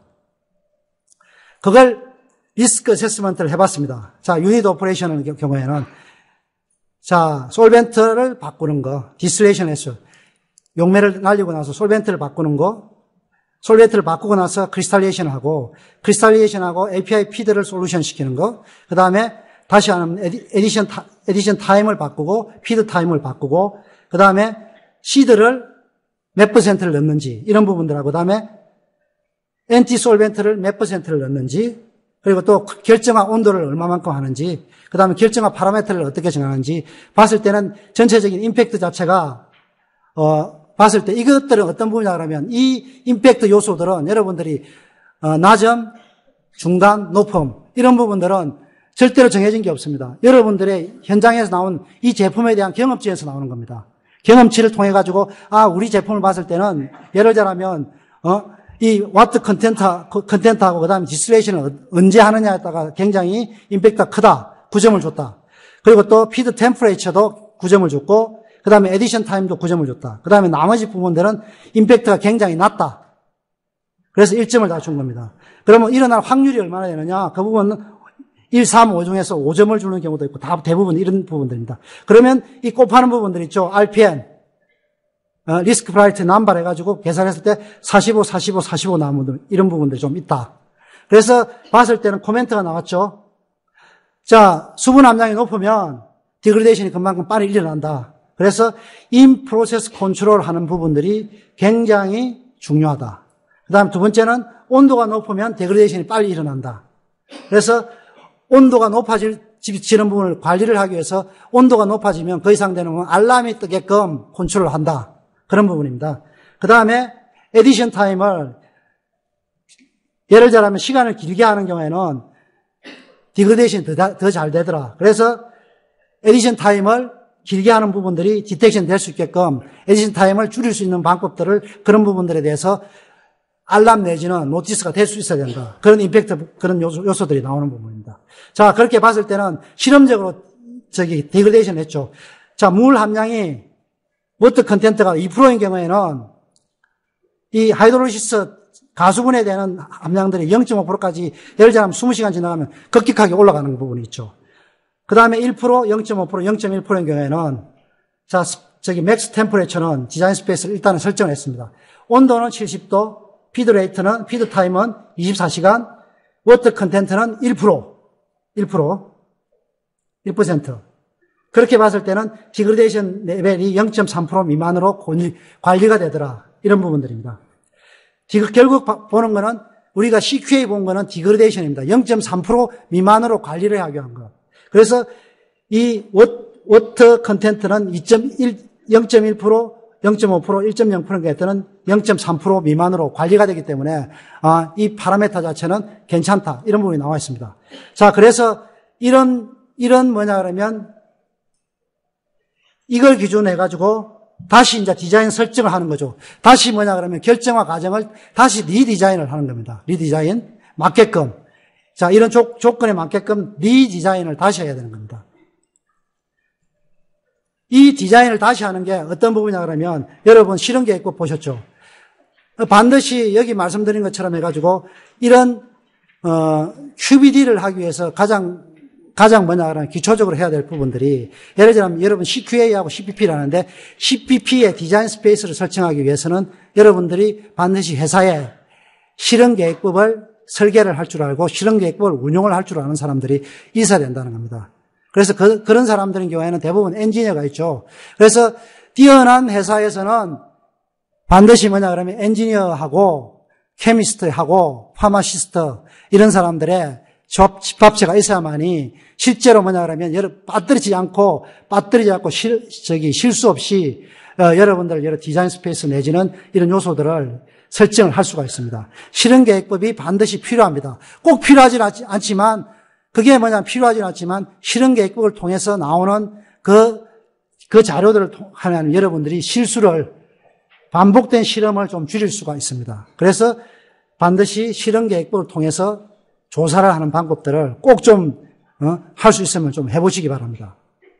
그걸 리스크 어세스먼트를 해봤습니다. 자, 유닛 오퍼레이션의 경우에는 자, 솔벤트를 바꾸는 거, 디스틸레이션 횟수, 용매를 날리고 나서 솔벤트를 바꾸는 거, 솔벤트를 바꾸고 나서 크리스탈리에이션 하고, 크리스탈리에이션 하고 에이피아이 피드를 솔루션 시키는 거, 그 다음에 다시 하는 에디션, 에디션 타임을 바꾸고, 피드 타임을 바꾸고, 그 다음에 시드를 몇 퍼센트를 넣는지, 이런 부분들하고, 그 다음에 엔티 솔벤트를 몇 퍼센트를 넣는지, 그리고 또 결정화 온도를 얼마만큼 하는지, 그 다음에 결정화 파라미터를 어떻게 정하는지 봤을 때는 전체적인 임팩트 자체가 어 봤을 때 이것들은 어떤 부분이냐 그러면 이 임팩트 요소들은 여러분들이 어, 낮음, 중간, 높음 이런 부분들은 절대로 정해진 게 없습니다. 여러분들의 현장에서 나온 이 제품에 대한 경험치에서 나오는 겁니다. 경험치를 통해 가지고 아 우리 제품을 봤을 때는 예를 들자면 어 이 와트 컨텐트, 컨텐트하고 그 다음에 디스틸레이션을 언제 하느냐에 따라 굉장히 임팩트가 크다. 구 점을 줬다. 그리고 또 피드 템퍼레이처도 구 점을 줬고 그 다음에 에디션 타임도 구 점을 줬다. 그 다음에 나머지 부분들은 임팩트가 굉장히 낮다. 그래서 일 점을 다 준 겁니다. 그러면 일어날 확률이 얼마나 되느냐? 그 부분은 일, 삼, 오 중에서 오 점을 주는 경우도 있고 다 대부분 이런 부분들입니다. 그러면 이 곱하는 부분들 있죠. 알피엠. 어, 리스크 프라이트 남발 해가지고 계산했을 때 사십오, 사십오, 사십오 나오는 분들, 이런 부분들이 좀 있다. 그래서 봤을 때는 코멘트가 나왔죠. 자, 수분 함량이 높으면 디그레데이션이 그만큼 빨리 일어난다. 그래서 인 프로세스 컨트롤 하는 부분들이 굉장히 중요하다. 그 다음 두 번째는 온도가 높으면 디그레데이션이 빨리 일어난다. 그래서 온도가 높아지는 부분을 관리를 하기 위해서 온도가 높아지면 그 이상 되는 건 알람이 뜨게끔 컨트롤을 한다. 그런 부분입니다. 그 다음에 에디션 타임을 예를 들자면 시간을 길게 하는 경우에는 디그레데이션이 더 잘 되더라. 그래서 에디션 타임을 길게 하는 부분들이 디텍션 될 수 있게끔 에디션 타임을 줄일 수 있는 방법들을 그런 부분들에 대해서 알람 내지는 노티스가 될 수 있어야 된다. 그런 임팩트, 그런 요소, 요소들이 나오는 부분입니다. 자, 그렇게 봤을 때는 실험적으로 저기 디그레데이션 했죠. 자, 물 함량이 워터 컨텐트가 이 퍼센트인 경우에는 이 하이드롤리시스 가수분해 되는 함량들이 영 점 오 퍼센트까지 예를 들자면 이십 시간 지나가면 급격하게 올라가는 부분이 있죠. 그 다음에 일 퍼센트, 영 점 오 퍼센트, 영 점 일 퍼센트인 경우에는 자, 저기 맥스 템퍼레처는 디자인 스페이스를 일단은 설정을 했습니다. 온도는 칠십 도, 피드 레이트는, 피드 타임은 이십사 시간, 워터 컨텐트는 일 퍼센트, 일 퍼센트, 일 퍼센트. 그렇게 봤을 때는 디그레데이션 레벨이 영 점 삼 퍼센트 미만으로 관리가 되더라. 이런 부분들입니다. 결국 보는 거는 우리가 씨큐에이 본 거는 디그레데이션입니다. 영 점 삼 퍼센트 미만으로 관리를 하기 위한 거. 그래서 이 워터 컨텐트는 영 점 일 퍼센트, 영 점 오 퍼센트, 일 점 영 퍼센트가 영 점 삼 퍼센트 미만으로 관리가 되기 때문에 아, 이 파라메터 자체는 괜찮다. 이런 부분이 나와 있습니다. 자, 그래서 이런 이런 뭐냐 그러면 이걸 기준으로 해가지고 다시 이제 디자인 설정을 하는 거죠. 다시 뭐냐 그러면 결정화 과정을 다시 리디자인을 하는 겁니다. 리디자인 맞게끔. 자, 이런 조, 조건에 맞게끔 리디자인을 다시 해야 되는 겁니다. 이 디자인을 다시 하는 게 어떤 부분이냐 그러면 여러분 실험 계획법 보셨죠? 반드시 여기 말씀드린 것처럼 해가지고 이런 어, 큐비디를 하기 위해서 가장 가장 뭐냐 그러면 기초적으로 해야 될 부분들이 예를 들면 여러분 씨큐에이하고 씨피피를 하는데 씨피피의 디자인 스페이스를 설정하기 위해서는 여러분들이 반드시 회사에 실험 계획법을 설계를 할 줄 알고 실험 계획법을 운용을 할 줄 아는 사람들이 있어야 된다는 겁니다. 그래서 그, 그런 사람들인 경우에는 대부분 엔지니어가 있죠. 그래서 뛰어난 회사에서는 반드시 뭐냐 그러면 엔지니어하고 케미스트하고 파마시스트 이런 사람들의 조합, 집합체가 있어야만이 실제로 뭐냐 그러면 여러 빠뜨리지 않고 빠뜨리지 않고 실, 저기 실수 없이 어, 여러분들 여러 디자인 스페이스 내지는 이런 요소들을 설정을 할 수가 있습니다. 실행 계획법이 반드시 필요합니다. 꼭 필요하지 않지만 그게 뭐냐 필요하지 않지만 실행 계획법을 통해서 나오는 그, 그 자료들을 하면 여러분들이 실수를 반복된 실험을 좀 줄일 수가 있습니다. 그래서 반드시 실행 계획법을 통해서 조사를 하는 방법들을 꼭 좀 어, 할 수 있으면 좀 해보시기 바랍니다.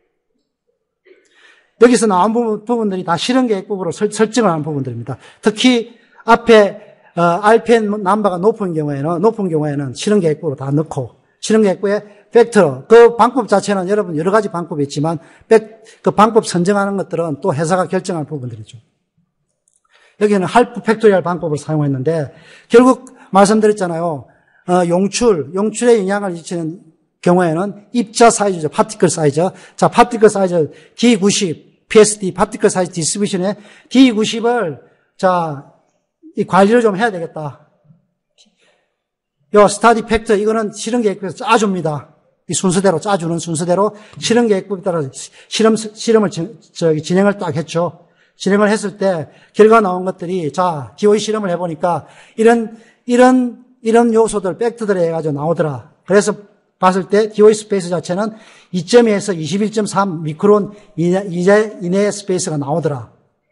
여기서 나온 부분, 부분들이 다 실행 계획법으로 설, 설정을 하는 부분들입니다. 특히 앞에 어, 알피엠 넘버가 높은 경우에는 높은 경우에는 실행 계획법으로 다 넣고 실행 계획법의 팩터 그 방법 자체는 여러분 여러 가지 방법이 있지만 백, 그 방법 선정하는 것들은 또 회사가 결정할 부분들이죠. 여기는 할프 팩토리얼 방법을 사용했는데 결국 말씀드렸잖아요. 어, 용출, 용출에 영향을 미치는 경우에는 입자 사이즈죠. 파티클 사이즈. 자, 파티클 사이즈 디 구십, 피에스디, 파티클 사이즈 디스트리뷰션의 디 구십을 자, 이 관리를 좀 해야 되겠다. 요 스타디 팩터 이거는 실행 계획법에서 짜줍니다. 이 순서대로 짜주는 순서대로 실행 계획법에 따라 실험 실험을 저기 진행을 딱 했죠. 진행을 했을 때 결과 나온 것들이 자, 디오이 실험을 해 보니까 이런 이런 이런 요소들 팩트들을 해 가지고 나오더라. 그래서 봤을 때 디오이 스페이스 자체는 이 점 이에서 이십일 점 삼 미크론 이내, 이내의 스페이스가 나오더라.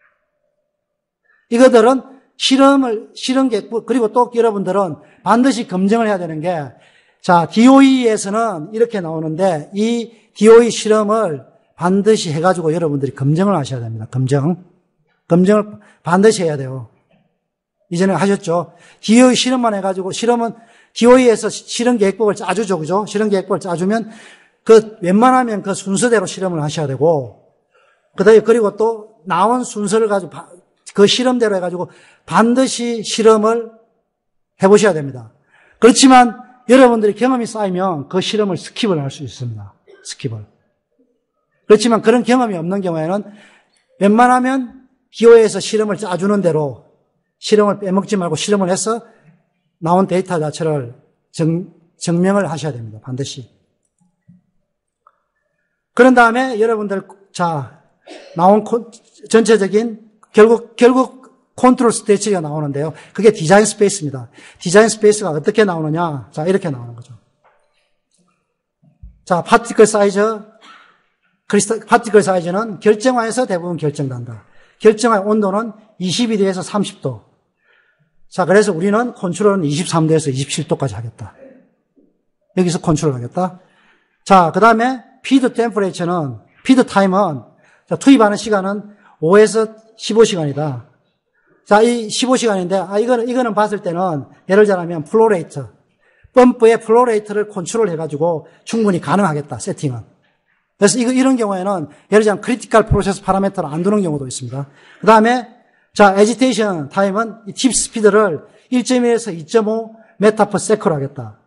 이것들은 실험을, 실험 계획, 그리고 또 여러분들은 반드시 검증을 해야 되는 게, 자, 디오이에서는 이렇게 나오는데, 이 디오이 실험을 반드시 해가지고 여러분들이 검증을 하셔야 됩니다. 검증. 검증을 반드시 해야 돼요. 이전에 하셨죠? 디오이 실험만 해가지고, 실험은, 디오이에서 실험 계획법을 짜주죠, 그죠? 실험 계획법을 짜주면, 그, 웬만하면 그 순서대로 실험을 하셔야 되고, 그 다음에, 그리고 또, 나온 순서를 가지고, 그 실험대로 해가지고 반드시 실험을 해보셔야 됩니다. 그렇지만 여러분들이 경험이 쌓이면 그 실험을 스킵을 할 수 있습니다. 스킵을. 그렇지만 그런 경험이 없는 경우에는 웬만하면 디오이에서 실험을 짜주는 대로 실험을 빼먹지 말고 실험을 해서 나온 데이터 자체를 정, 증명을 하셔야 됩니다. 반드시. 그런 다음에 여러분들 자 나온 코, 전체적인 결국, 결국 컨트롤 스테이지가 나오는데요. 그게 디자인 스페이스입니다. 디자인 스페이스가 어떻게 나오느냐? 자, 이렇게 나오는 거죠. 자, 파티클 사이즈, 크리스탈, 파티클 사이즈는 결정화에서 대부분 결정된다. 결정화 온도는 이십이 도에서 삼십 도. 자, 그래서 우리는 컨트롤은 이십삼 도에서 이십칠 도까지 하겠다. 여기서 컨트롤 하겠다. 자, 그 다음에 피드 템퍼레이처는, 피드 타임은, 자, 투입하는 시간은 오에서 십오 시간이다. 자, 이 십오 시간인데, 아, 이거는, 이거는 봤을 때는, 예를 들자면, 플로레이터. 펌프의 플로레이터를 컨트롤 해가지고 충분히 가능하겠다, 세팅은. 그래서 이거, 이런 경우에는, 예를 들자면, 크리티컬 프로세스 파라미터를 안 두는 경우도 있습니다. 그 다음에, 자, 에지테이션 타임은, 이 팁 스피드를 일 점 일에서 이 점 오 메타 퍼 세크로 하겠다.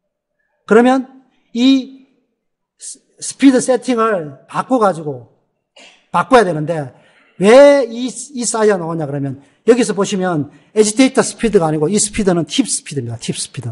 그러면, 이 스피드 세팅을 바꿔가지고, 바꿔야 되는데, 왜 이, 이 사이즈가 나오냐 그러면 여기서 보시면 에지테이터 스피드가 아니고 이 스피드는 팁 스피드입니다. 팁 스피드.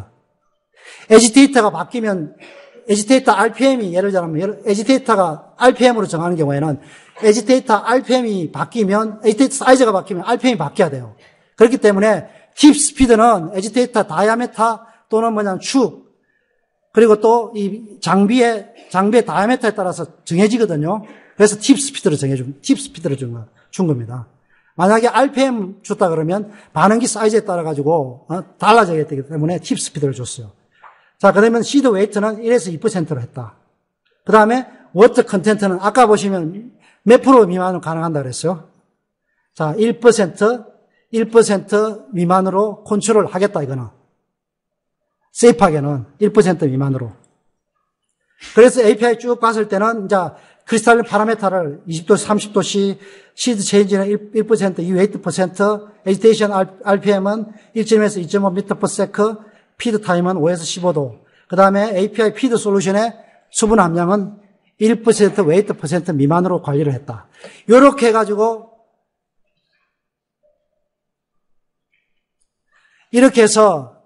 에지테이터가 바뀌면 에지테이터 알피엠이 예를 들자면 에지테이터가 알피엠으로 정하는 경우에는 에지테이터 알피엠이 바뀌면 에지테이터 사이즈가 바뀌면 알피엠이 바뀌어야 돼요. 그렇기 때문에 팁 스피드는 에지테이터 다이아메타 또는 뭐냐면 축 그리고 또 이 장비의 장비의 다이아메타에 따라서 정해지거든요. 그래서 팁 스피드를 정해준, 팁 스피드를 준, 준 겁니다. 만약에 알피엠 줬다 그러면 반응기 사이즈에 따라가지고, 어, 달라져야 되기 때문에 팁 스피드를 줬어요. 자, 그러면 시드 웨이트는 일에서 이 퍼센트로 했다. 그 다음에 워터 컨텐트는 아까 보시면 몇 프로 미만으로 가능한다 그랬어요? 자, 일 퍼센트, 일 퍼센트 미만으로 컨트롤 하겠다, 이거는. 세이프하게는 일 퍼센트 미만으로. 그래서 에이피아이 쭉 봤을 때는, 이제, 크리스탈린 파라메타를 이십 도에서 삼십 도씩, 시드 체인지는 일 퍼센트, 이 웨이트 퍼센트, 에지테이션 알피엠은 일 점에서 이 점 오 미터 퍼 세크, 피드 타임은 오에서 십오 도. 그 다음에 에이피아이 피드 솔루션의 수분 함량은 일 퍼센트, 웨이트 퍼센트 미만으로 관리를 했다. 요렇게 해가지고, 이렇게 해서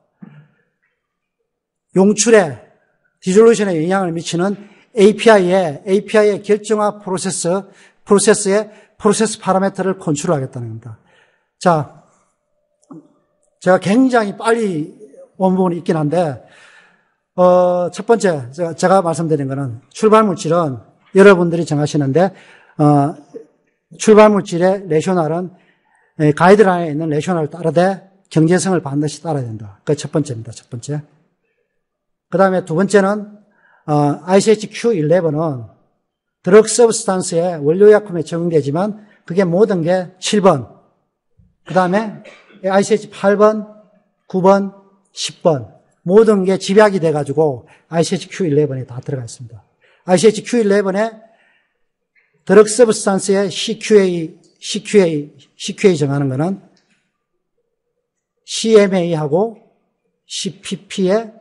용출에, 디졸루션에 영향을 미치는 에이피아이의, 에이피아이의 결정화 프로세스, 프로세스의 프로세스 파라미터를 컨트롤하겠다는 겁니다. 자, 제가 굉장히 빨리 온 부분이 있긴 한데, 어, 첫 번째, 제가, 제가 말씀드린 거는 출발 물질은 여러분들이 정하시는데, 어, 출발 물질의 레셔널은 가이드라인에 있는 레셔널을 따르되 경제성을 반드시 따라야 된다. 그게 첫 번째입니다. 첫 번째. 그 다음에 두 번째는, 어, 아이씨에이치큐 십일은 드럭 서브스탄스의 원료약품에 적용되지만 그게 모든 게 칠 번. 그 다음에 아이씨에이치 팔 번, 구 번, 십 번. 모든 게 집약이 돼가지고 아이씨에이치큐 십일에 다 들어가 있습니다. 아이씨에이치큐 십일에 드럭 서브스탄스의 씨큐에이, 씨큐에이, 씨큐에이 정하는 거는 씨엠에이하고 씨피피의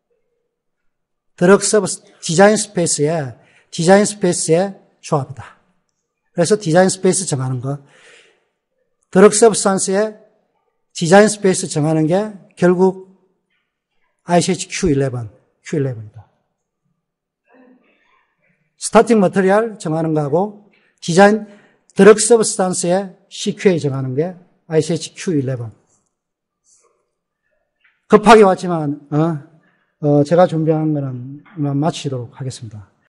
드럭 서브 디자인 스페이스의 디자인 스페이스의 조합이다. 그래서 디자인 스페이스 정하는 거. 드럭 서브스탄스의 디자인 스페이스 정하는 게 결국 아이씨에이치큐 십일, 큐 십일이다. 스타팅 머터리얼 정하는 거하고 디자인 드럭 서브스탄스의 씨큐에이 정하는 게 아이씨에이치큐 십일. 급하게 왔지만 어, 어, 제가 준비한 거는 마치도록 하겠습니다.